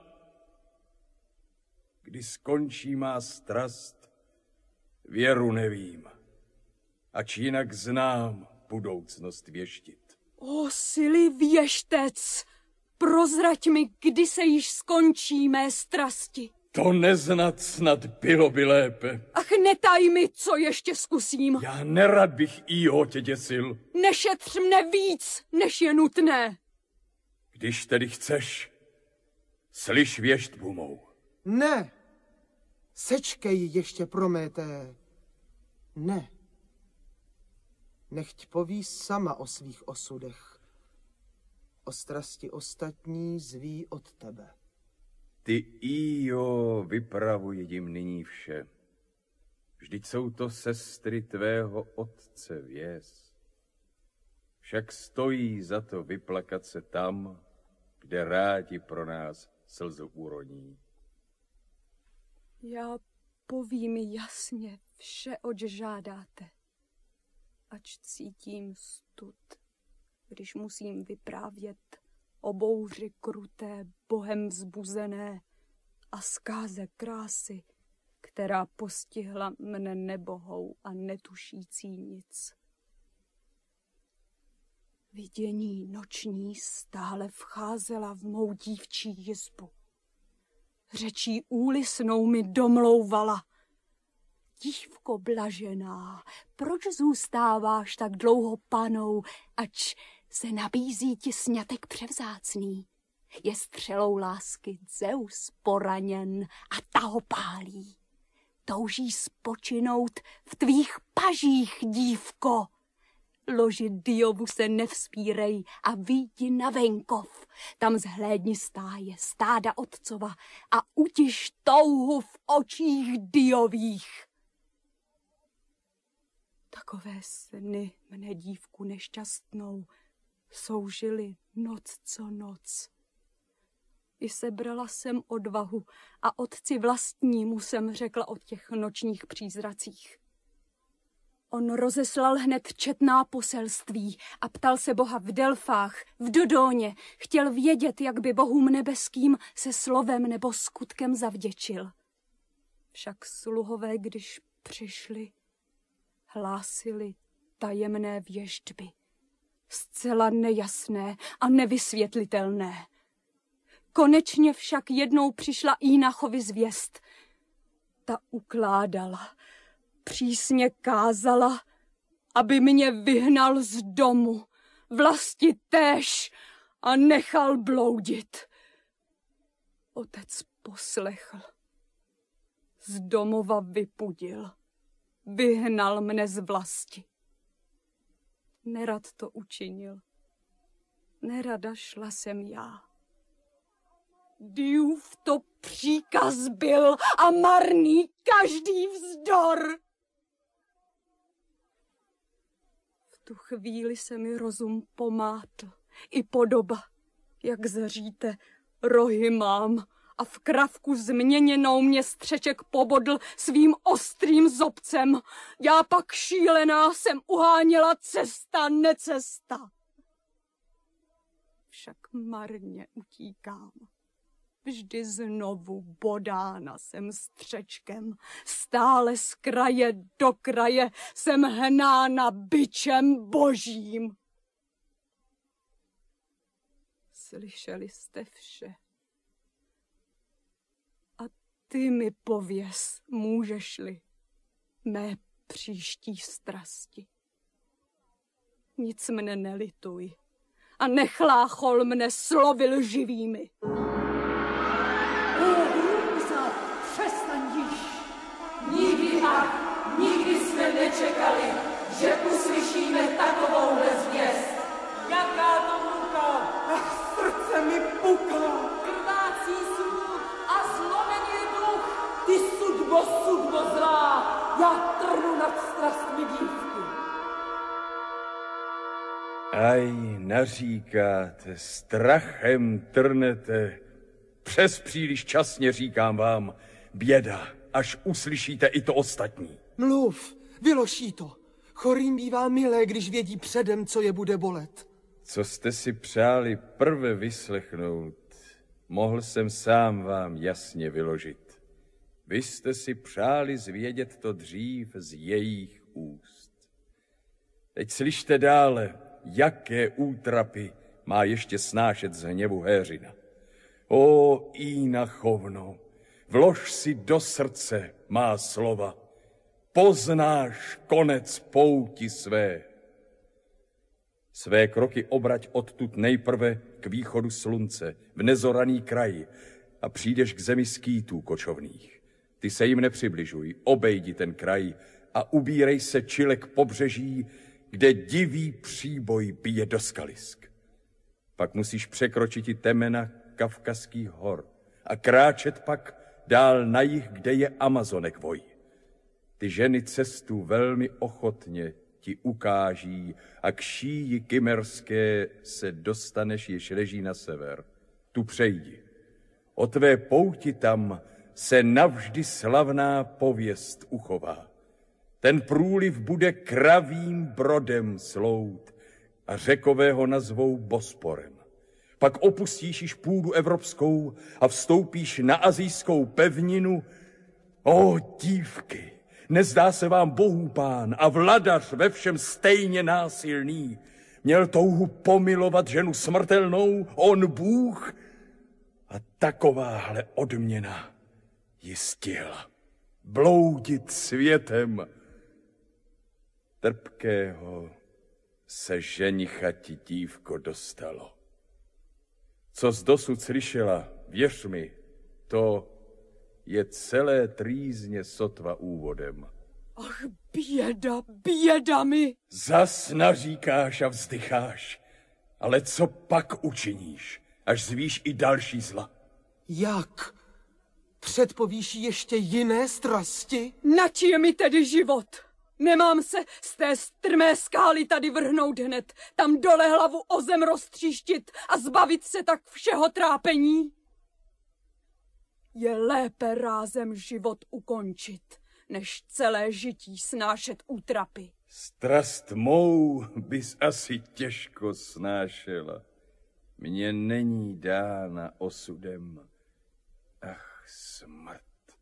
Kdy skončí má strast, věru nevím. Ač jinak znám budoucnost věštit. O sily věštec, prozrať mi, kdy se již skončí mé strasti. To neznat snad bylo by lépe. Ach, netaj mi, co ještě zkusím. Já nerad bych Ího tě děsil. Nešetř mne víc, než je nutné. Když tedy chceš, slyš věštbu mou. Ne, sečkej ještě, Promété. Ne. Nechť poví sama o svých osudech. O strasti ostatní zví od tebe. Ty, Ío, vypravuj jim nyní vše. Vždyť jsou to sestry tvého otce, věz. Však stojí za to vyplakat se tam, kde rádi pro nás slzu uroní. Já povím jasně vše, oč žádáte. Ač cítím stud, když musím vyprávět o bouři kruté, bohem vzbuzené a zkáze krásy, která postihla mne nebohou a netušící nic. Vidění noční stále vcházela v mou dívčí jizbu. Řečí úlisnou mi domlouvala. Dívko blažená, proč zůstáváš tak dlouho panou, ač se nabízí ti sňatek převzácný? Je střelou lásky Zeus poraněn a ta ho pálí. Touží spočinout v tvých pažích, dívko. Loži Diovu se nevzpírej a vyjdi na venkov. Tam zhlédni stáje, stáda otcova a utiš touhu v očích Diových. Takové sny mne dívku nešťastnou soužily noc co noc. I sebrala jsem odvahu a otci vlastnímu jsem řekla o těch nočních přízracích. On rozeslal hned četná poselství a ptal se Boha v Delfách, v Dodóně. Chtěl vědět, jak by bohům nebeským se slovem nebo skutkem zavděčil. Však sluhové, když přišli, hlásili tajemné věštby, zcela nejasné a nevysvětlitelné. Konečně však jednou přišla Ínachovi zvěst. Ta ukládala, přísně kázala, aby mě vyhnal z domu, vlasti též, a nechal bloudit. Otec poslechl, z domova vypudil, vyhnal mne z vlasti. Nerad to učinil, nerada šla jsem já. Diův to příkaz byl a marný každý vzdor. V tu chvíli se mi rozum pomátl, i podoba, jak zříte, rohy mám a v kravku změněnou mě střeček pobodl svým ostrým zobcem. Já pak šílená jsem uháněla cesta, necesta. Však marně utíkám. Vždy znovu bodána jsem střečkem, stále z kraje do kraje jsem hnána bičem božím. Slyšeli jste vše. A ty mi pověz, můžeš-li, mé příští strasti. Nic mne nelituj a nechláchol mne slovy lživými. Nikdy a nikdy jsme nečekali, že uslyšíme takovouhle zvěst. Jaká to muka? Ach, srdce mi puká. Krvácí sluch a zlomený duch. Ty sudbo, sudbo zlá, já trnu nad strastmi dívky. Aj, naříkáte, strachem trnete, přes příliš časně říkám vám, běda, až uslyšíte i to ostatní. Mluv, vyloží to. Chorým bývá milé, když vědí předem, co je bude bolet. Co jste si přáli prve vyslechnout, mohl jsem sám vám jasně vyložit. Vy jste si přáli zvědět to dřív z jejich úst. Teď slyšte dále, jaké útrapy má ještě snášet z hněvu Héřina. O, Ína chovno, vlož si do srdce má slova. Poznáš konec pouti své. Své kroky obrať odtud nejprve k východu slunce, v nezoraný kraj, a přijdeš k zemi skýtů kočovných. Ty se jim nepřibližuj, obejdi ten kraj a ubírej se čile k pobřeží, kde divý příboj bije do skalisk. Pak musíš překročit i temena Kavkazských hor a kráčet pak dál na jih, kde je Amazonek voj. Ty ženy cestu velmi ochotně ti ukáží a k šíji kymerské se dostaneš, jež leží na sever. Tu přejdi. O tvé pouti tam se navždy slavná pověst uchová. Ten průliv bude kravým brodem slout a Řekové ho nazvou Bosporem. Pak opustíš již půdu evropskou a vstoupíš na asijskou pevninu. O dívky, nezdá se vám Bohů pán a vladař ve všem stejně násilný. Měl touhu pomilovat ženu smrtelnou, on Bůh, a takováhle odměna ji stihla. Bloudit světem. Trpkého se ženicha ti, dívko, dostalo. Co jsi dosud slyšela, věř mi, to je celé trýzně sotva úvodem. Ach, běda, běda mi! Zas naříkáš a vzdycháš, ale co pak učiníš, až zvíš i další zla? Jak? Předpovíš ještě jiné strasti? Nač je mi tedy život? Nemám se z té strmé skály tady vrhnout hned, tam dole hlavu o zem roztříštit a zbavit se tak všeho trápení? Je lépe rázem život ukončit, než celé žití snášet útrapy. Strast mou bys asi těžko snášela. Mně není dána osudem. Ach, smrt.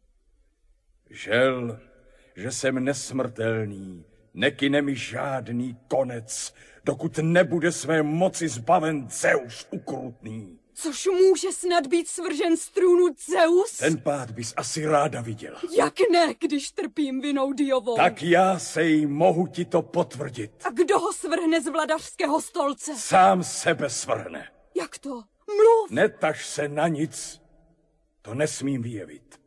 Žel, že jsem nesmrtelný, nekyne mi žádný konec, dokud nebude své moci zbaven Zeus ukrutný. Což může snad být svržen z trůnu Zeus? Ten pád bys asi ráda viděla. Jak ne, když trpím vinou Diovou? Tak já sej mohu ti to potvrdit. A kdo ho svrhne z vladařského stolce? Sám sebe svrhne. Jak to? Mluv! Netaž se na nic. To nesmím vyjevit.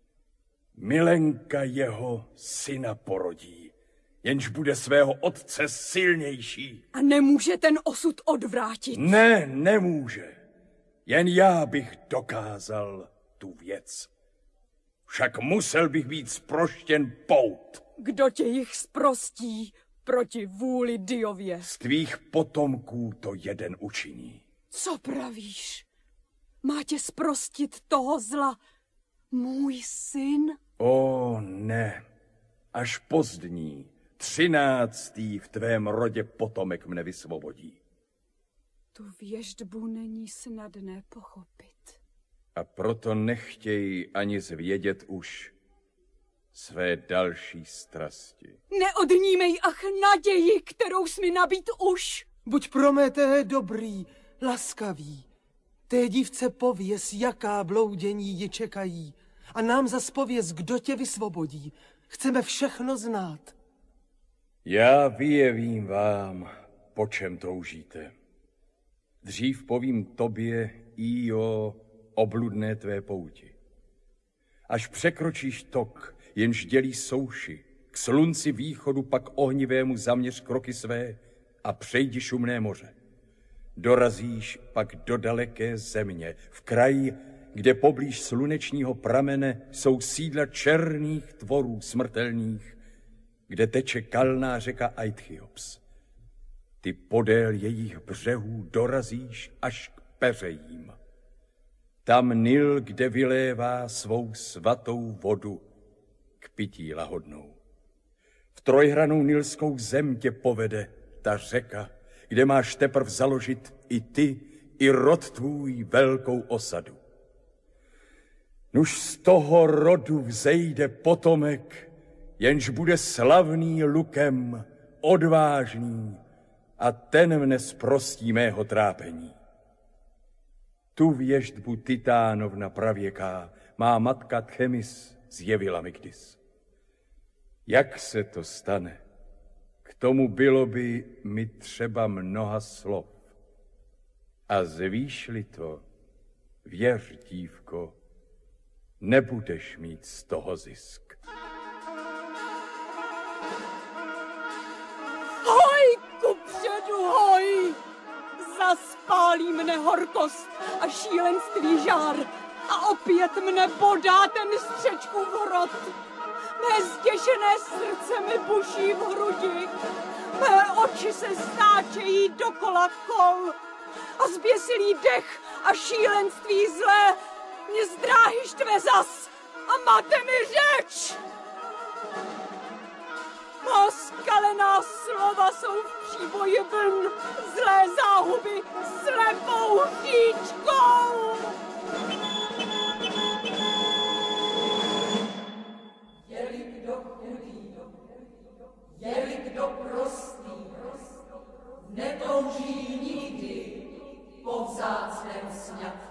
Milenka jeho syna porodí, jenž bude svého otce silnější. A nemůže ten osud odvrátit? Ne, nemůže. Jen já bych dokázal tu věc. Však musel bych být zproštěn pout. Kdo tě jich zprostí proti vůli Diově? Z tvých potomků to jeden učiní. Co pravíš? Má tě zprostit toho zla můj syn? O ne, až pozdní, třináctý v tvém rodě potomek mne vysvobodí. Tu věštbu není snadné pochopit. A proto nechtěj ani zvědět už své další strasti. Neodnímej ach naději, kterou jsi mi nabít už. Buď Prometé dobrý, laskavý. Té dívce pověz, jaká bloudění ji čekají. A nám zas pověz, kdo tě vysvobodí. Chceme všechno znát. Já vyjevím vám, po čem toužíte. Dřív povím tobě i o obludné tvé pouti. Až překročíš tok, jenž dělí souši, k slunci východu pak ohnivému zaměř kroky své a přejdi šumné moře. Dorazíš pak do daleké země, v kraji, kde poblíž slunečního pramene jsou sídla černých tvorů smrtelných, kde teče kalná řeka Aitchiops. Ty podél jejich břehů dorazíš až k peřejím. Tam Nil, kde vylévá svou svatou vodu k pití lahodnou. V trojhranou nilskou zem tě povede ta řeka, kde máš teprv založit i ty, i rod tvůj velkou osadu. Nuž z toho rodu vzejde potomek, jenž bude slavný lukem, odvážný, a ten mne sprostí mého trápení. Tu věštbu Titánovna pravěká má matka Tchemis zjevila mi kdys. Jak se to stane? K tomu bylo by mi třeba mnoha slov. A zvíš-li to, věř, dívko, nebudeš mít z toho zisk. Hoj, kupředu, hoj! Zaspálí mne horkost a šílenství žár a opět mne bodá ten střečkův hrot. Mé zděšené srdce mi buší v hrudi, mé oči se stáčejí dokola kol a zběsilý dech a šílenství zlé mě z dráhy štve zas a máte mi řeč. Má skalená slova jsou v příboji vln, zlé záhuby slepou říčkou. Je-li kdo chudý, je-li kdo prostý, netouží nikdy po vzácném sňatku.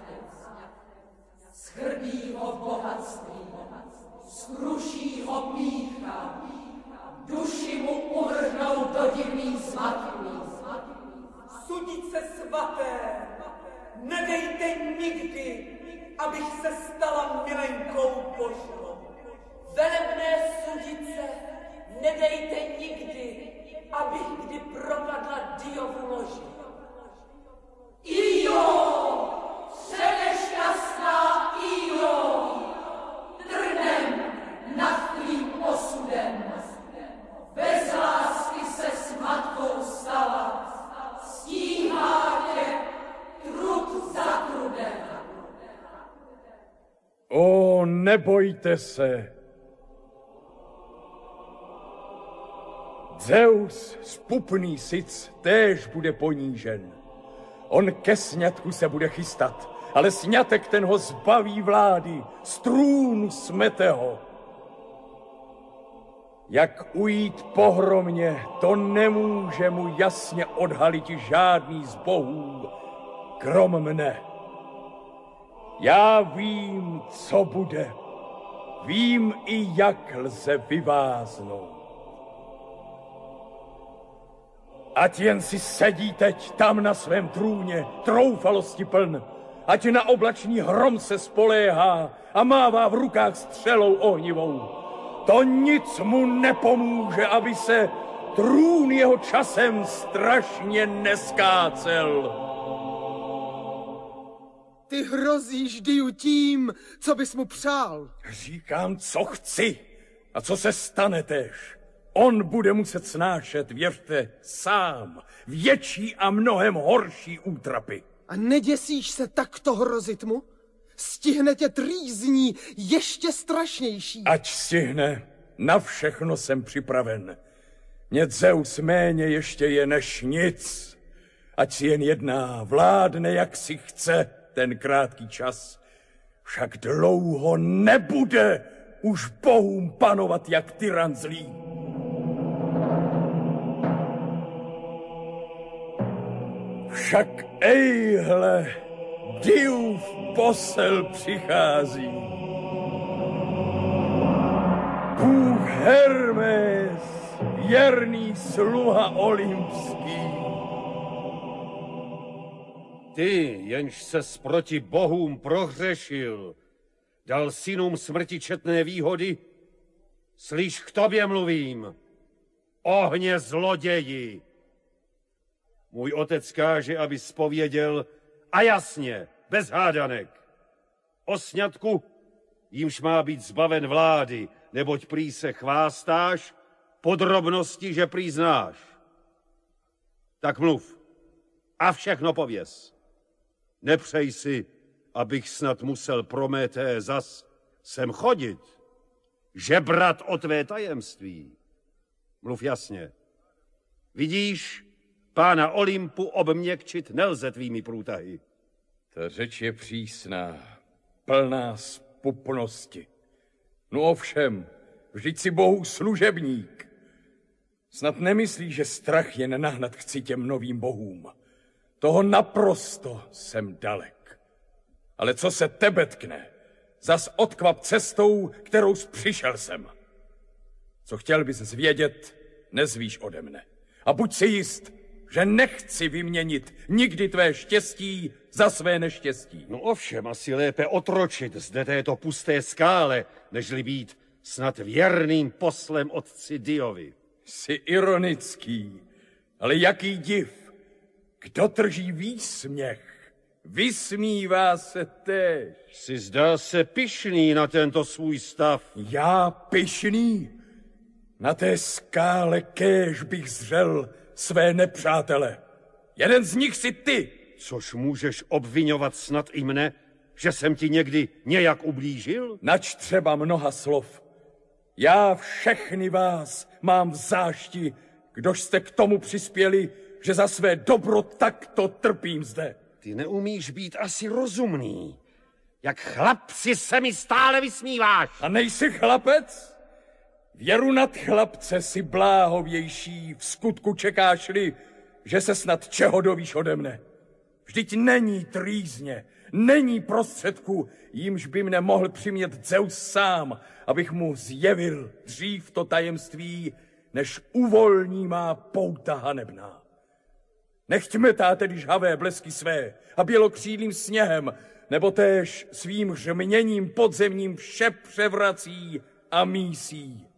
Schrbí ho bohatství, skruší ho pýcha, duši mu uvrhnou do divných zmatků. Sudice svaté, nedejte nikdy, abych se stala milenkou Božou. Velebné sudice, nedejte nikdy, abych kdy propadla Diovu loži. Io, předešťastná Io, trnem nad tvým osudem. Bez lásky se s matkou stala, stíhá tě trud za trudem. O, nebojte se. Zeus, spupný sic, též bude ponížen. On ke sňatku se bude chystat, ale sňatek ten ho zbaví vlády, z trůnu smete ho. Jak ujít pohromně, to nemůže mu jasně odhalit žádný z bohů, krom mne. Já vím, co bude. Vím i, jak lze vyváznout. Ať jen si sedí teď tam na svém trůně, troufalosti pln, ať na oblačný hrom se spoléhá a mává v rukách střelou ohnivou. To nic mu nepomůže, aby se trůn jeho časem strašně neskácel. Ty hrozíš Diu tím, co bys mu přál. Říkám, co chci a co se stane též. On bude muset snášet, věřte, sám, větší a mnohem horší útrapy. A neděsíš se takto hrozit mu? Stihne tě trýzní ještě strašnější. Ať stihne, na všechno jsem připraven. Mě Zeus méně ještě je než nic. Ať si jen jedná, vládne, jak si chce ten krátký čas. Však dlouho nebude už bohům panovat jak tyran zlý. Však ejhle, Diův posel přichází. Bůh Hermes, věrný sluha olympský. Ty, jenž ses proti bohům prohřešil, dal synům smrti četné výhody, slyš, k tobě mluvím, ohně zloději. Můj otec káže, aby zpověděl, a jasně, bez hádanek, o sňatku, jímž má být zbaven vlády, neboť prý se chvástáš, podrobnosti, že prý znáš. Tak mluv a všechno pověz. Nepřej si, abych snad musel, Promété, zas sem chodit, žebrat o tvé tajemství. Mluv jasně. Vidíš, pána Olympu obměkčit nelze tvými průtahy. Ta řeč je přísná, plná zpupnosti. No ovšem, vždyť si Bohu služebník. Snad nemyslíš, že strach jen nahnat chci těm novým bohům. Toho naprosto jsem dalek. Ale co se tebe tkne, zas odkvap cestou, kterou jsi přišel sem. Co chtěl bys zvědět, nezvíš ode mne. A buď si jist, že nechci vyměnit nikdy tvé štěstí za své neštěstí. No ovšem, asi lépe otročit zde této pusté skále, nežli být snad věrným poslem otci Diovi. Jsi ironický, ale jaký div. Kdo drží výsměch, vysmívá se též. Jsi zdá se pyšný na tento svůj stav. Já pyšný? Na té skále kéž bych zřel své nepřátele. Jeden z nich si ty. Což můžeš obvinovat snad i mne, že jsem ti někdy nějak ublížil? Nač třeba mnoha slov. Já všechny vás mám v zášti, kdož jste k tomu přispěli, že za své dobro takto trpím zde. Ty neumíš být asi rozumný. Jak chlapci se mi stále vysmíváš. A nejsi chlapec? Věru nad chlapce si bláhovější, v skutku čekáš-li, že se snad čeho dovíš ode mne. Vždyť není trýzně, není prostředku, jímž by mne mohl přimět Zeus sám, abych mu zjevil dřív to tajemství, než uvolní má pouta hanebná. Nechť metá tedy žhavé blesky své a bělokřídlým sněhem, nebo též svým hřměním podzemním vše převrací a mísí.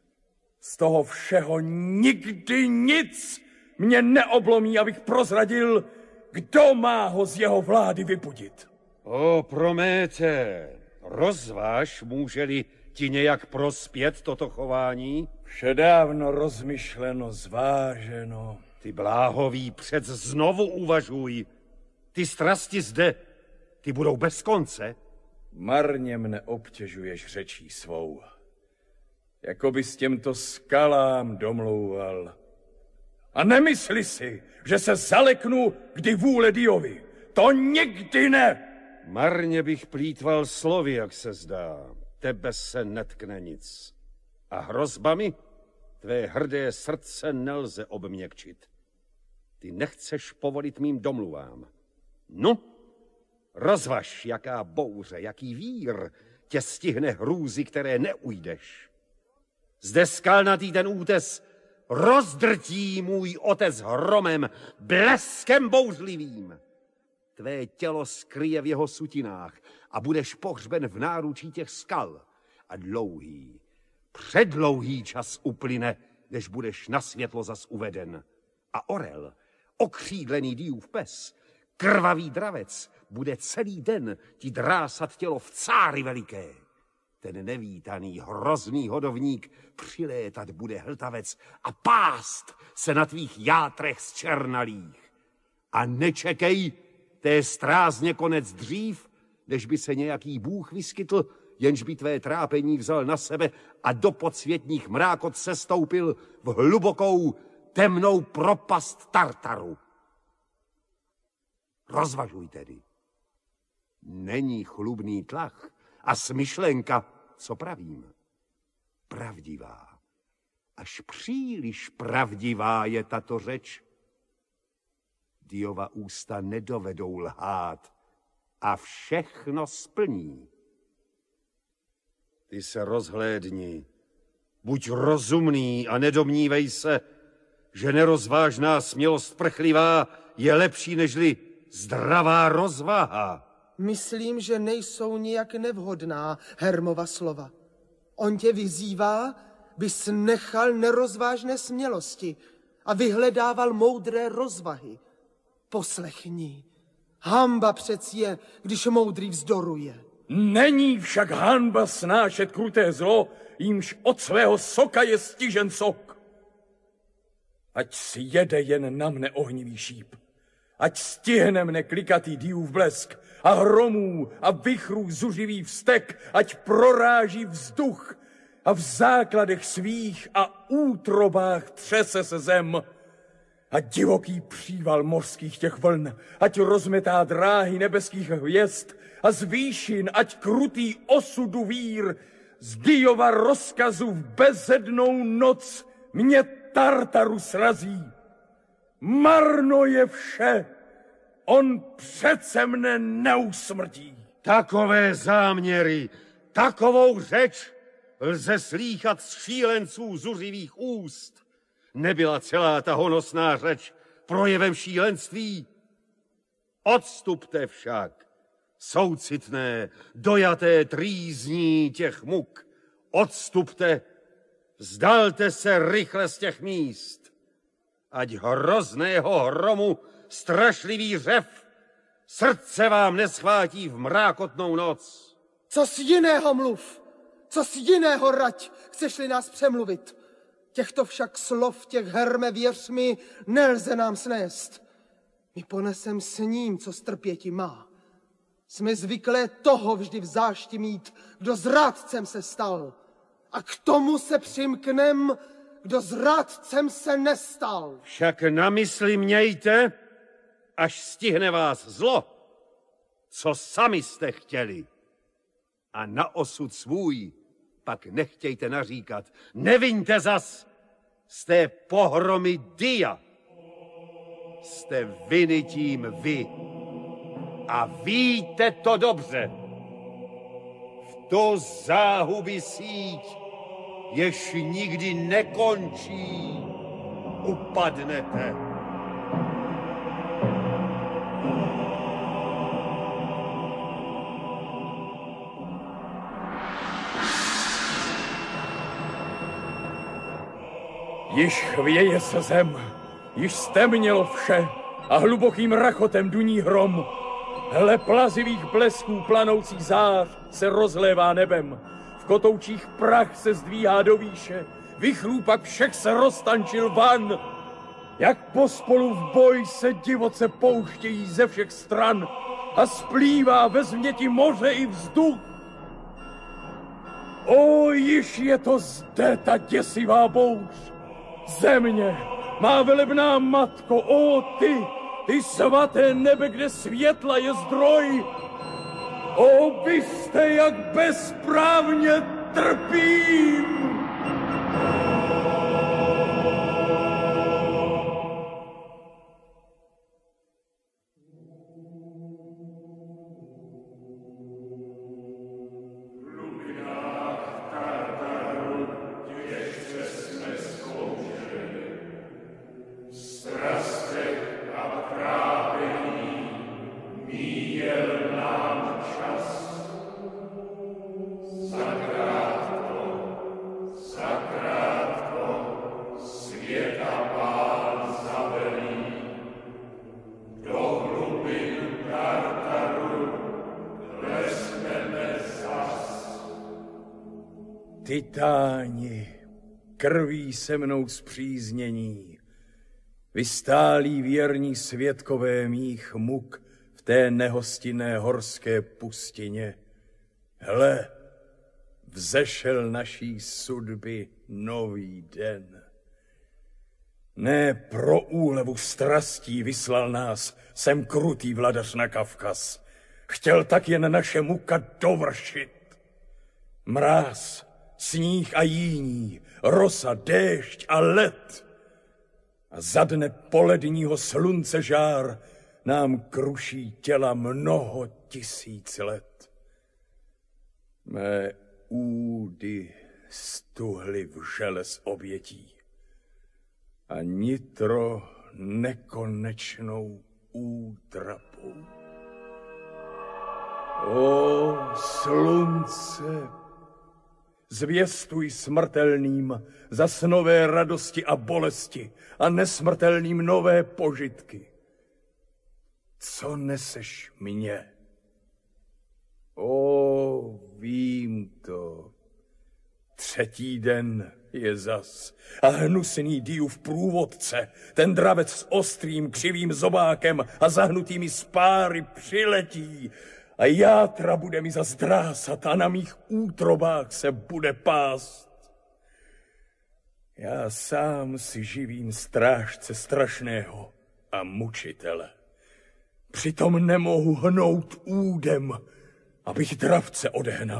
Z toho všeho nikdy nic mě neoblomí, abych prozradil, kdo má ho z jeho vlády vypudit. O, Promété, rozváž, může-li ti nějak prospět toto chování? Předávno rozmyšleno, zváženo. Ty bláhový, před znovu uvažuj. Ty strasti zde, ty budou bez konce. Marně mne obtěžuješ řečí svou. Jako by s těmto skalám domlouval. A nemysli si, že se zaleknu, kdy vůle Diovi. To nikdy ne! Marně bych plýtval slovy, jak se zdá. Tebe se netkne nic. A hrozbami tvé hrdé srdce nelze obměkčit. Ty nechceš povolit mým domluvám. No, rozvaž, jaká bouře, jaký vír tě stihne hrůzy, které neujdeš. Zde skalnatý ten útes rozdrtí můj otec hromem, bleskem bouřlivým. Tvé tělo skryje v jeho sutinách a budeš pohřben v náručí těch skal. A dlouhý, předlouhý čas uplyne, než budeš na světlo zas uveden. A orel, okřídlený Diův pes, krvavý dravec, bude celý den ti drásat tělo v cáry veliké. Ten nevítaný, hrozný hodovník přilétat bude hltavec a pást se na tvých játrech zčernalých. A nečekej té strázně konec dřív, než by se nějaký bůh vyskytl, jenž by tvé trápení vzal na sebe a do podsvětních mrákot sestoupil v hlubokou, temnou propast Tartaru. Rozvažuj tedy. Není chlubný tlach a smyšlenka, co pravím, pravdivá. Až příliš pravdivá je tato řeč. Diova ústa nedovedou lhát a všechno splní. Ty se rozhlédni, buď rozumný a nedomnívej se, že nerozvážná smělost prchlivá je lepší nežli zdravá rozvaha. Myslím, že nejsou nijak nevhodná Hermova slova. On tě vyzývá, bys nechal nerozvážné smělosti a vyhledával moudré rozvahy. Poslechni, hanba přeci je, když moudrý vzdoruje. Není však hanba snášet kruté zlo, jímž od svého soka je stižen sok. Ať si jede jen na mne ohnivý šíp, ať stihne mne klikatý Diův blesk a hromů a vichrů zuřivý vztek, ať proráží vzduch a v základech svých a útrobách třese se zem. A divoký příval mořských těch vln, ať rozmetá dráhy nebeských hvězd a z výšin, ať krutý osudu vír, z Diova rozkazu v bezednou noc mě Tartaru srazí. Marno je vše, on přece mne neusmrtí. Takové záměry, takovou řeč lze slýchat z šílenců zuřivých úst. Nebyla celá ta honosná řeč projevem šílenství? Odstupte však, soucitné, dojaté trýzní těch muk. Odstupte, vzdalte se rychle z těch míst. Ať hrozného hromu strašlivý řev srdce vám neschvátí v mrákotnou noc. Co z jiného mluv, co z jiného rať, chceš-li nás přemluvit? Těchto však slov, těch herme, věř mi, nelze nám snést. My ponesem s ním, co strpěti má. Jsme zvyklé toho vždy v zášti mít, kdo zrádcem se stal. A k tomu se přimknem, kdo zrádcem se nestal. Však na mysli mějte, až stihne vás zlo, co sami jste chtěli. A na osud svůj pak nechtějte naříkat. Neviňte zas z té pohromy Dia. Jste viny tím vy. A víte to dobře. V to záhuby síť, jež nikdy nekončí, upadnete. Již chvěje se zem, již stemnělo vše a hlubokým rachotem duní hrom. Hle plazivých blesků planoucí zář se rozlévá nebem. V kotoučích prach se zdvíhá do výše, vichrů pak všech se roztančil van. Jak pospolu v boj se divoce pouštějí ze všech stran a splývá ve změti moře i vzduch. O, již je to zde ta děsivá bouř. Země, má velebná matko, o ty, ty svaté nebe, kde světla je zdroj. O, vy jste, jak bezprávně trpím. Titáni, krví se mnou spříznění, vy stálí věrní svědkové mých muk v té nehostinné horské pustině. Hle, vzešel naší sudby nový den. Ne pro úlevu strastí vyslal nás sem krutý vladař na Kavkaz. Chtěl tak jen naše muka dovršit. Mráz, sníh a jíní, rosa, déšť a led. A za dne poledního slunce žár nám kruší těla mnoho tisíc let. Mé údy stuhly v želez obětí a nitro nekonečnou útrapou. O slunce, zvěstuj smrtelným zas nové radosti a bolesti a nesmrtelným nové požitky. Co neseš mně? O, vím to. Třetí den je zas a hnusný Diův průvodce, ten dravec s ostrým křivým zobákem a zahnutými spáry přiletí a játra bude mi zazdrásat a na mých útrobách se bude pást. Já sám si živím strážce strašného a mučitele. Přitom nemohu hnout údem, abych dravce odehnal.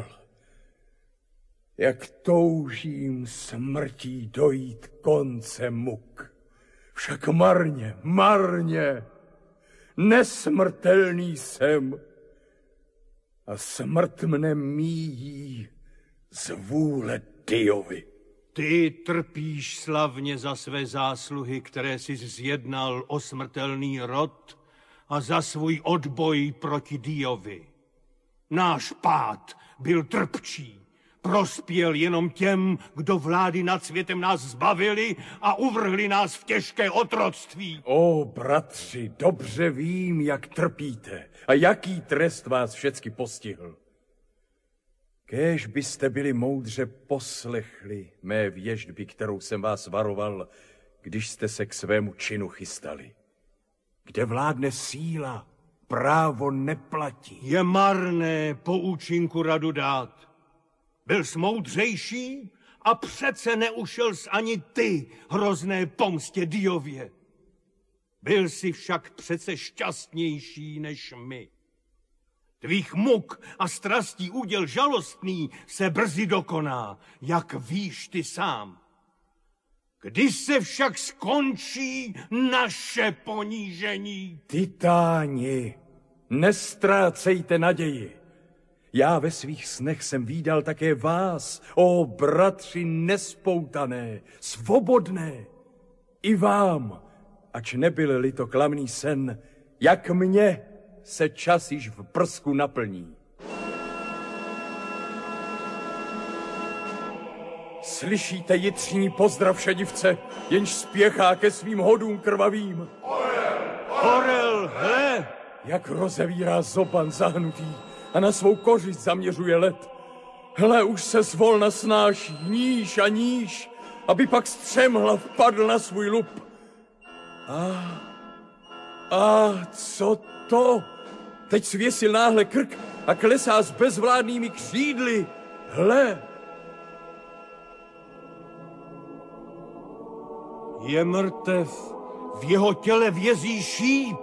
Jak toužím smrtí dojít konce muk. Však marně, marně, nesmrtelný jsem a smrt mne míjí z vůle Diovi. Ty trpíš slavně za své zásluhy, které jsi zjednal o smrtelný rod a za svůj odboj proti Diovi. Náš pád byl trpčí, prospěl jenom těm, kdo vlády nad světem nás zbavili a uvrhli nás v těžké otroctví. O, bratři, dobře vím, jak trpíte a jaký trest vás všecky postihl. Kéž byste byli moudře poslechli mé věštby, kterou jsem vás varoval, když jste se k svému činu chystali. Kde vládne síla, právo neplatí. Je marné po účinku radu dát. Byl jsi moudřejší a přece neušel jsi ani ty hrozné pomstě Diově. Byl jsi však přece šťastnější než my. Tvých muk a strastí úděl žalostný se brzy dokoná, jak víš ty sám. Kdy se však skončí naše ponížení? Titáni, nestrácejte naději. Já ve svých snech jsem vídal také vás, o bratři nespoutané, svobodné. I vám, ač nebyl-li to klamný sen, jak mě se čas již v prsku naplní. Slyšíte jitřní pozdrav šedivce, jenž spěchá ke svým hodům krvavým? Orel, hle! Jak rozevírá zoban zahnutý a na svou kořist zaměřuje led. Hle, už se zvolna snáší, níž a níž, aby pak střemhlav padl na svůj lup. A, a co to? Teď svěsil náhle krk a klesá s bezvládnými křídly. Hle! Je mrtev, v jeho těle vězí šíp.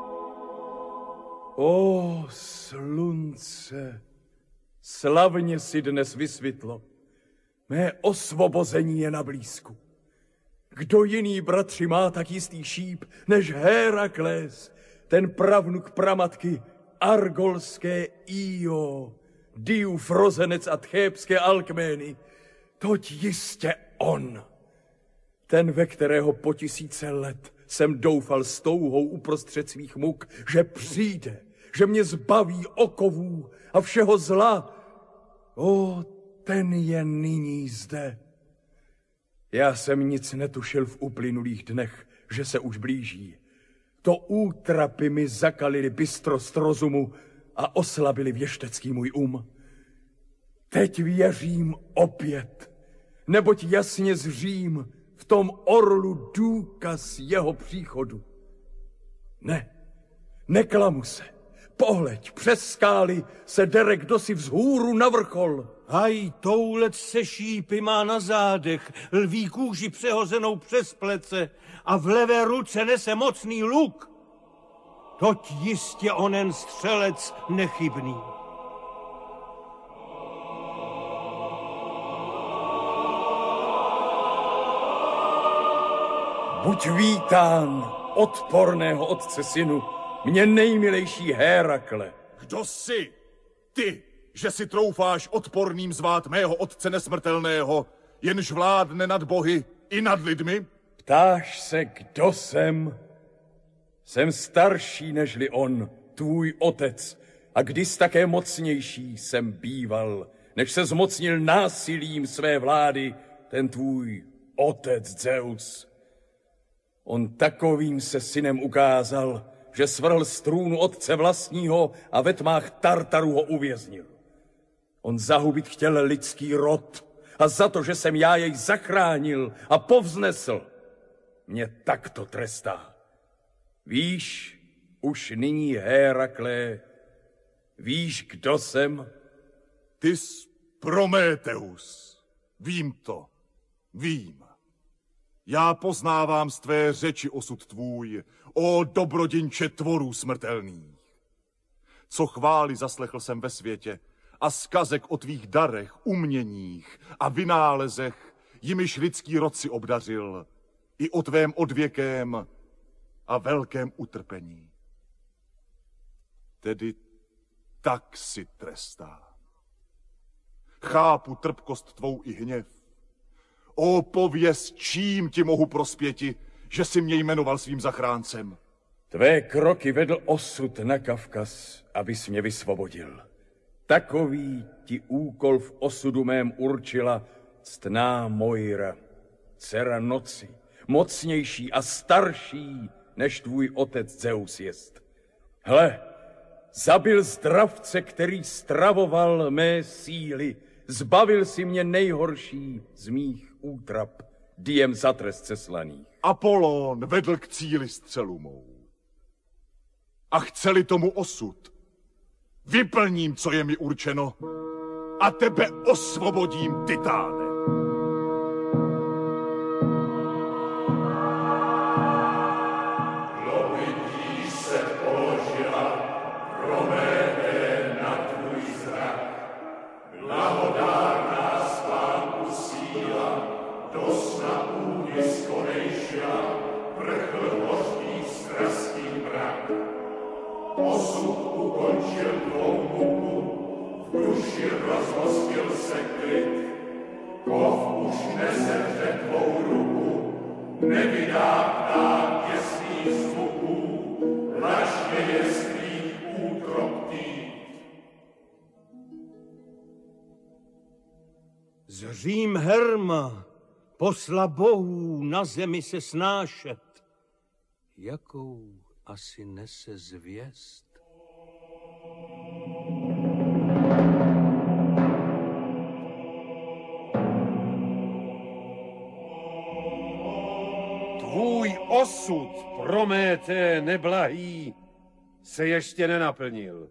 O slunce, slavně si dnes vysvětlo. Mé osvobození je na blízku. Kdo jiný, bratři, má tak jistý šíp, než Hérakles, ten pravnuk pramatky argolské Io, Diův rozenec a thébské Alkmény. Toť jistě on. Ten, ve kterého po tisíce let jsem doufal s touhou uprostřed svých muk, že přijde, že mě zbaví okovů a všeho zla. O, ten je nyní zde. Já jsem nic netušil v uplynulých dnech, že se už blíží. To útrapy mi zakalili bystrost rozumu a oslabili věštecký můj um. Teď věřím opět, neboť jasně zřím v tom orlu důkaz jeho příchodu. Ne, neklamu se. Pohleď, přes skály se dere kdosi vzhůru na vrchol. Haj, toulec se šípy má na zádech, lví kůži přehozenou přes plece a v levé ruce nese mocný luk. Toť jistě onen střelec nechybný. Buď vítán, odporného otce synu, mě nejmilejší Hérakle. Kdo jsi? Ty, že si troufáš odporným zvát mého otce nesmrtelného, jenž vládne nad bohy i nad lidmi? Ptáš se, kdo jsem? Jsem starší nežli on, tvůj otec, a když také mocnější jsem býval, než se zmocnil násilím své vlády ten tvůj otec Zeus. On takovým se synem ukázal, že svrhl z trůnu otce vlastního a ve tmách Tartaru ho uvěznil. On zahubit chtěl lidský rod a za to, že jsem já jej zachránil a povznesl, mě takto trestá. Víš, už nyní, Hérakle, Víš, kdo jsem? Ty jsi Prométeus. Vím to. Vím. Já poznávám z tvé řeči osud tvůj, o dobrodinče tvorů smrtelných. Co chvály zaslechl jsem ve světě a zkazek o tvých darech, uměních a vynálezech, jimiž lidský rod si obdařil, i o tvém odvěkém a velkém utrpení. Tedy tak si trestá. Chápu trpkost tvou i hněv. O, pověz, čím ti mohu prospěti, že si mě jmenoval svým zachráncem. Tvé kroky vedl osud na Kavkaz, abys mě vysvobodil. Takový ti úkol v osudu mém určila ctná Moira, dcera noci, mocnější a starší, než tvůj otec Zeus jest. Hle, zabil zdravce, který stravoval mé síly, zbavil si mě nejhorší z mých útrap, diem za trest seslaných. Apollón vedl k cíli střelu mou. A chce-li tomu osud, vyplním, co je mi určeno, a tebe osvobodím, Titáne. Lopití se položila, Promété, na tvůj zrak. Blahodárná spánku síla, do sna údis konejšila, vrchl hořký strastý mrak. Osud ukončil tvou muku, v duši rozhostil se klid. Kov už nezevře tvou ruku, nevydá ptát děsných zvuků, lažně je z tvých útrop tý. Zřím Herma, posla bohů na zemi se snášet. Jakou asi nese zvěst? Tvůj osud, Promété neblahý, se ještě nenaplnil.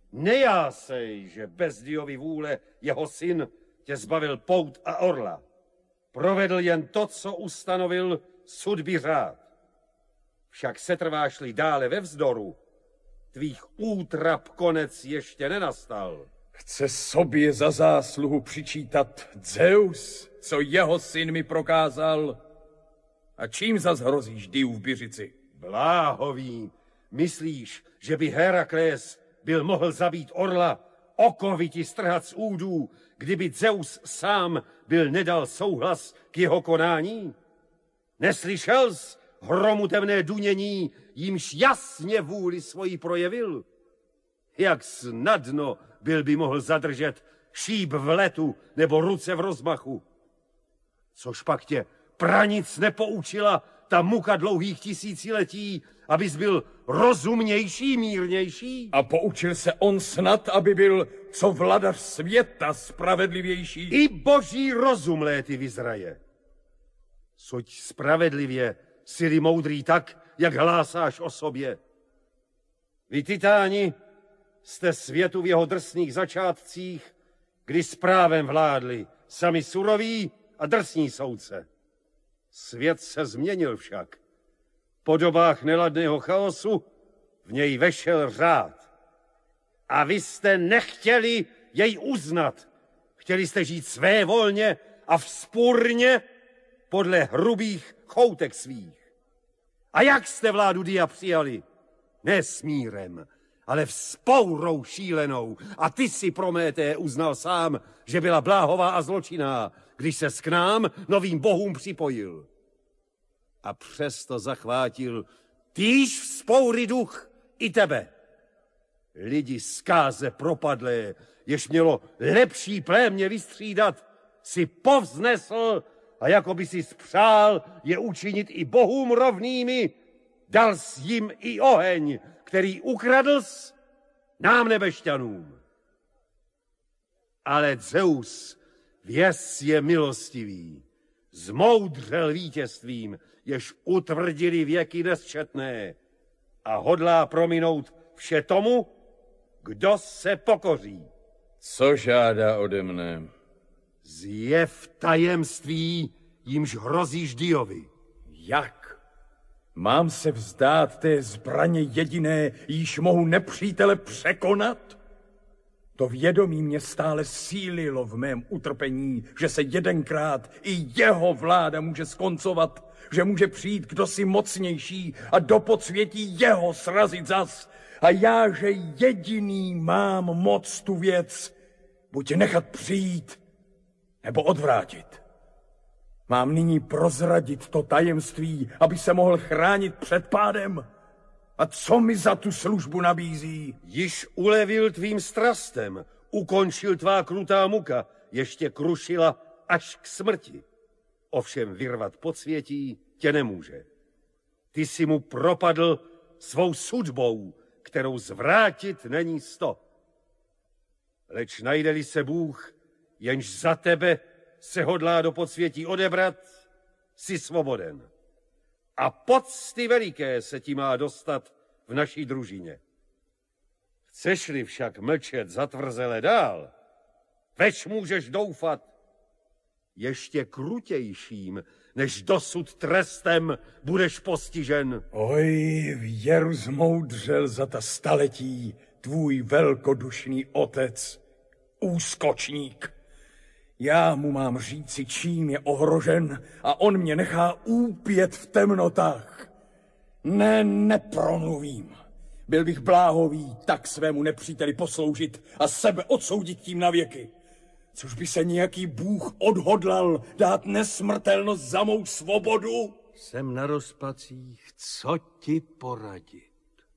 Nejásej, že bez Diovy vůle jeho syn tě zbavil pout a orla. Provedl jen to, co ustanovil sudby řád. Však setrváš-li dále ve vzdoru, tvých útrap konec ještě nenastal. Chce sobě za zásluhu přičítat Zeus, co jeho syn mi prokázal? A čím zas hrozíš Diu v Byřici? Bláhový, myslíš, že by Herakles byl mohl zabít orla, okovy ti strhat z údů, kdyby Zeus sám byl nedal souhlas k jeho konání? Neslyšel jsi hromu temné dunění, jímž jasně vůli svoji projevil? Jak snadno byl by mohl zadržet šíp v letu nebo ruce v rozmachu? Což pak tě pranic nepoučila ta muka dlouhých tisíciletí, abys byl rozumnější, mírnější? A poučil se on snad, aby byl co vladař světa spravedlivější? I boží rozum léty vyzraje. Soť spravedlivě sily moudrý tak, jak hlásáš o sobě. Vy, Titáni, jste světu v jeho drsných začátcích, kdy s právem vládli sami suroví a drsní soudce. Svět se změnil však. Po dobách neladného chaosu v něj vešel řád. A vy jste nechtěli jej uznat. Chtěli jste žít svévolně a vzpůrně podle hrubých choutek svých. A jak jste vládu Dia přijali? Ne smírem, ale vzpourou šílenou. A ty si, Promété, uznal sám, že byla bláhová a zločinná, když se k nám, novým bohům, připojil. A přesto zachvátil týž vzpoury duch i tebe. Lidi zkáze propadlé, jež mělo lepší plémě vystřídat, si povznesl a jako by si spřál je učinit i bohům rovnými, dal s jim i oheň, který ukradl s nám nebešťanům. Ale Zeus, věz je milostivý, zmoudřel vítězstvím, jež utvrdili věky nesčetné a hodlá prominout vše tomu, Kdo se pokoří? Co žádá ode mne? Zjev tajemství, jimž hrozíš Diovi. Jak? Mám se vzdát té zbraně jediné, jíž mohu nepřítele překonat? To vědomí mě stále sílilo v mém utrpení, že se jedenkrát i jeho vláda může skoncovat, že může přijít kdosi mocnější a do podsvětí jeho srazit zas. A já, že jediný mám moc tu věc, buď nechat přijít, nebo odvrátit. Mám nyní prozradit to tajemství, aby se mohl chránit před pádem? A co mi za tu službu nabízí? Již ulevil tvým strastem, ukončil tvá krutá muka, ještě krušila až k smrti. Ovšem vyrvat podsvětí tě nemůže. Ty si mu propadl svou sudbou, kterou zvrátit není sto. Leč najde-li se Bůh, jenž za tebe se hodlá do podsvětí odebrat, jsi svoboden. A pocty veliké se ti má dostat v naší družině. Chceš-li však mlčet zatvrzele dál, več můžeš doufat ještě krutějším, než dosud trestem budeš postižen. Oj, věru zmoudřel za ta staletí tvůj velkodušný otec, úskočník. Já mu mám říci, čím je ohrožen, a on mě nechá úpět v temnotách. Ne, nepromluvím. Byl bych bláhový tak svému nepříteli posloužit a sebe odsoudit tím na věky. Což by se nějaký Bůh odhodlal dát nesmrtelnost za mou svobodu? Jsem na rozpacích, co ti poradit?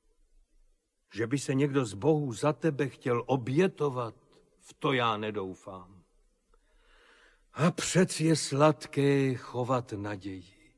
Že by se někdo z bohů za tebe chtěl obětovat, v to já nedoufám. A přeci je sladké chovat naději.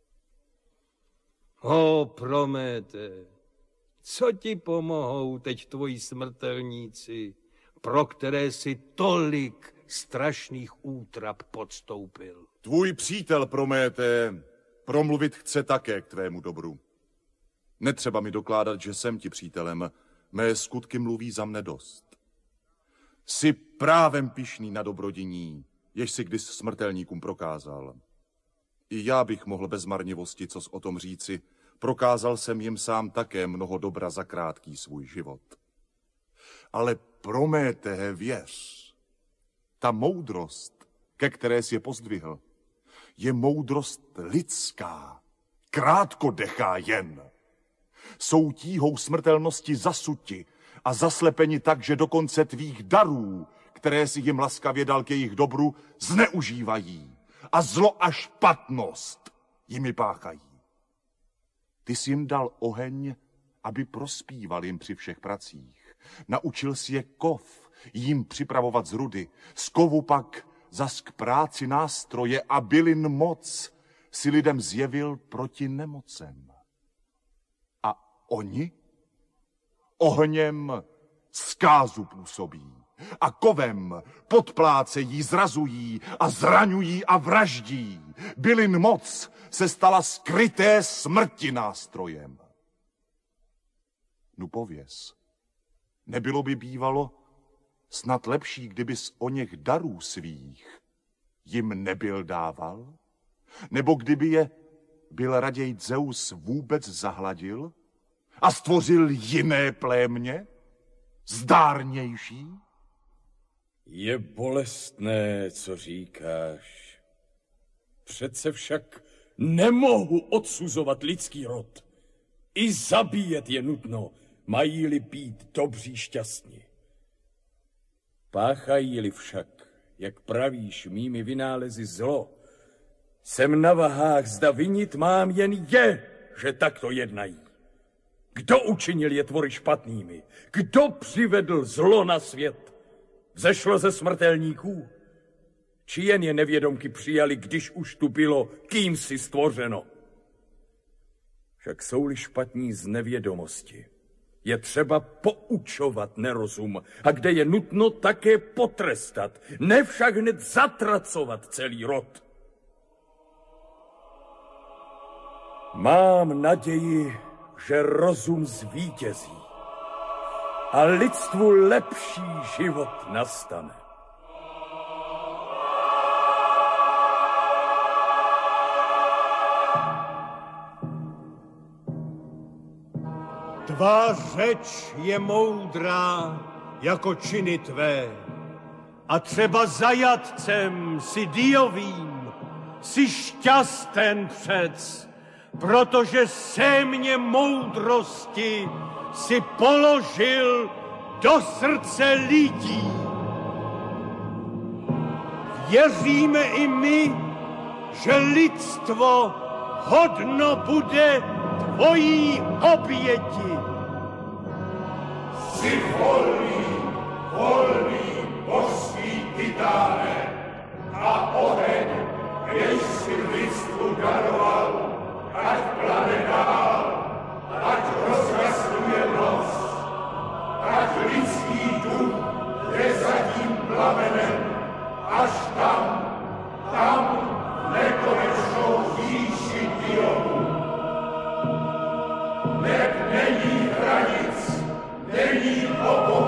O, Prométe, co ti pomohou teď tvoji smrtelníci, pro které si tolik strašných útrap podstoupil? Tvůj přítel, Prométe, promluvit chce také k tvému dobru. Netřeba mi dokládat, že jsem ti přítelem, mé skutky mluví za mne dost. Jsi právem pyšný na dobrodiní, jež si když smrtelníkům prokázal. I já bych mohl bez marnivosti cos o tom říci, prokázal jsem jim sám také mnoho dobra za krátký svůj život. Ale Prométe, věř, ta moudrost, ke které jsi je pozdvihl, je moudrost lidská, krátkodechá jen. Jsou tíhou smrtelnosti zasuti a zaslepeni tak, že dokonce tvých darů, které si jim laskavě dal k jejich dobru, zneužívají a zlo a špatnost jimi páchají. Ty jsi jim dal oheň, aby prospíval jim při všech pracích. Naučil si je kov, jim připravovat z rudy, z kovu pak zas k práci nástroje a bylin moc si lidem zjevil proti nemocem. A oni ohněm zkázu působí a kovem podplácejí, zrazují a zraňují a vraždí. Bylin moc se stala skryté smrti nástrojem. Nu pověz, nebylo by bývalo snad lepší, kdybys o něch darů svých jim nebyl dával? Nebo kdyby je byl raději Zeus vůbec zahladil a stvořil jiné plémě, zdárnější? Je bolestné, co říkáš. Přece však nemohu odsuzovat lidský rod. I zabíjet je nutno, mají-li být dobří šťastní. Páchají-li však, jak pravíš, mými vynálezy zlo, jsem na vahách, zda vinit mám jen je, že takto jednají. Kdo učinil je tvory špatnými? Kdo přivedl zlo na svět? Vzešlo ze smrtelníků? Či jen je nevědomky přijali, když už tu bylo kým si stvořeno? Však jsou-li špatní z nevědomosti, je třeba poučovat nerozum a kde je nutno také potrestat, ne však hned zatracovat celý rod. Mám naději, že rozum zvítězí. a lidstvu lepší život nastane. Tvá řeč je moudrá jako činy tvé. A třeba zajatcem si Diovým, si šťasten přec, protože sémě moudrosti si položil do srdce lidí. Věříme i my, že lidstvo hodno bude tvojí oběti. Jsi volný, volný božský Titáne a oheň, jež si lidstvu daroval, ať plane dál, ať rozrastuje noc, ať lidský duch jde za tím plamenem, až tam, tam nekonečnou výši Diovu. Nech není hranic, není obor,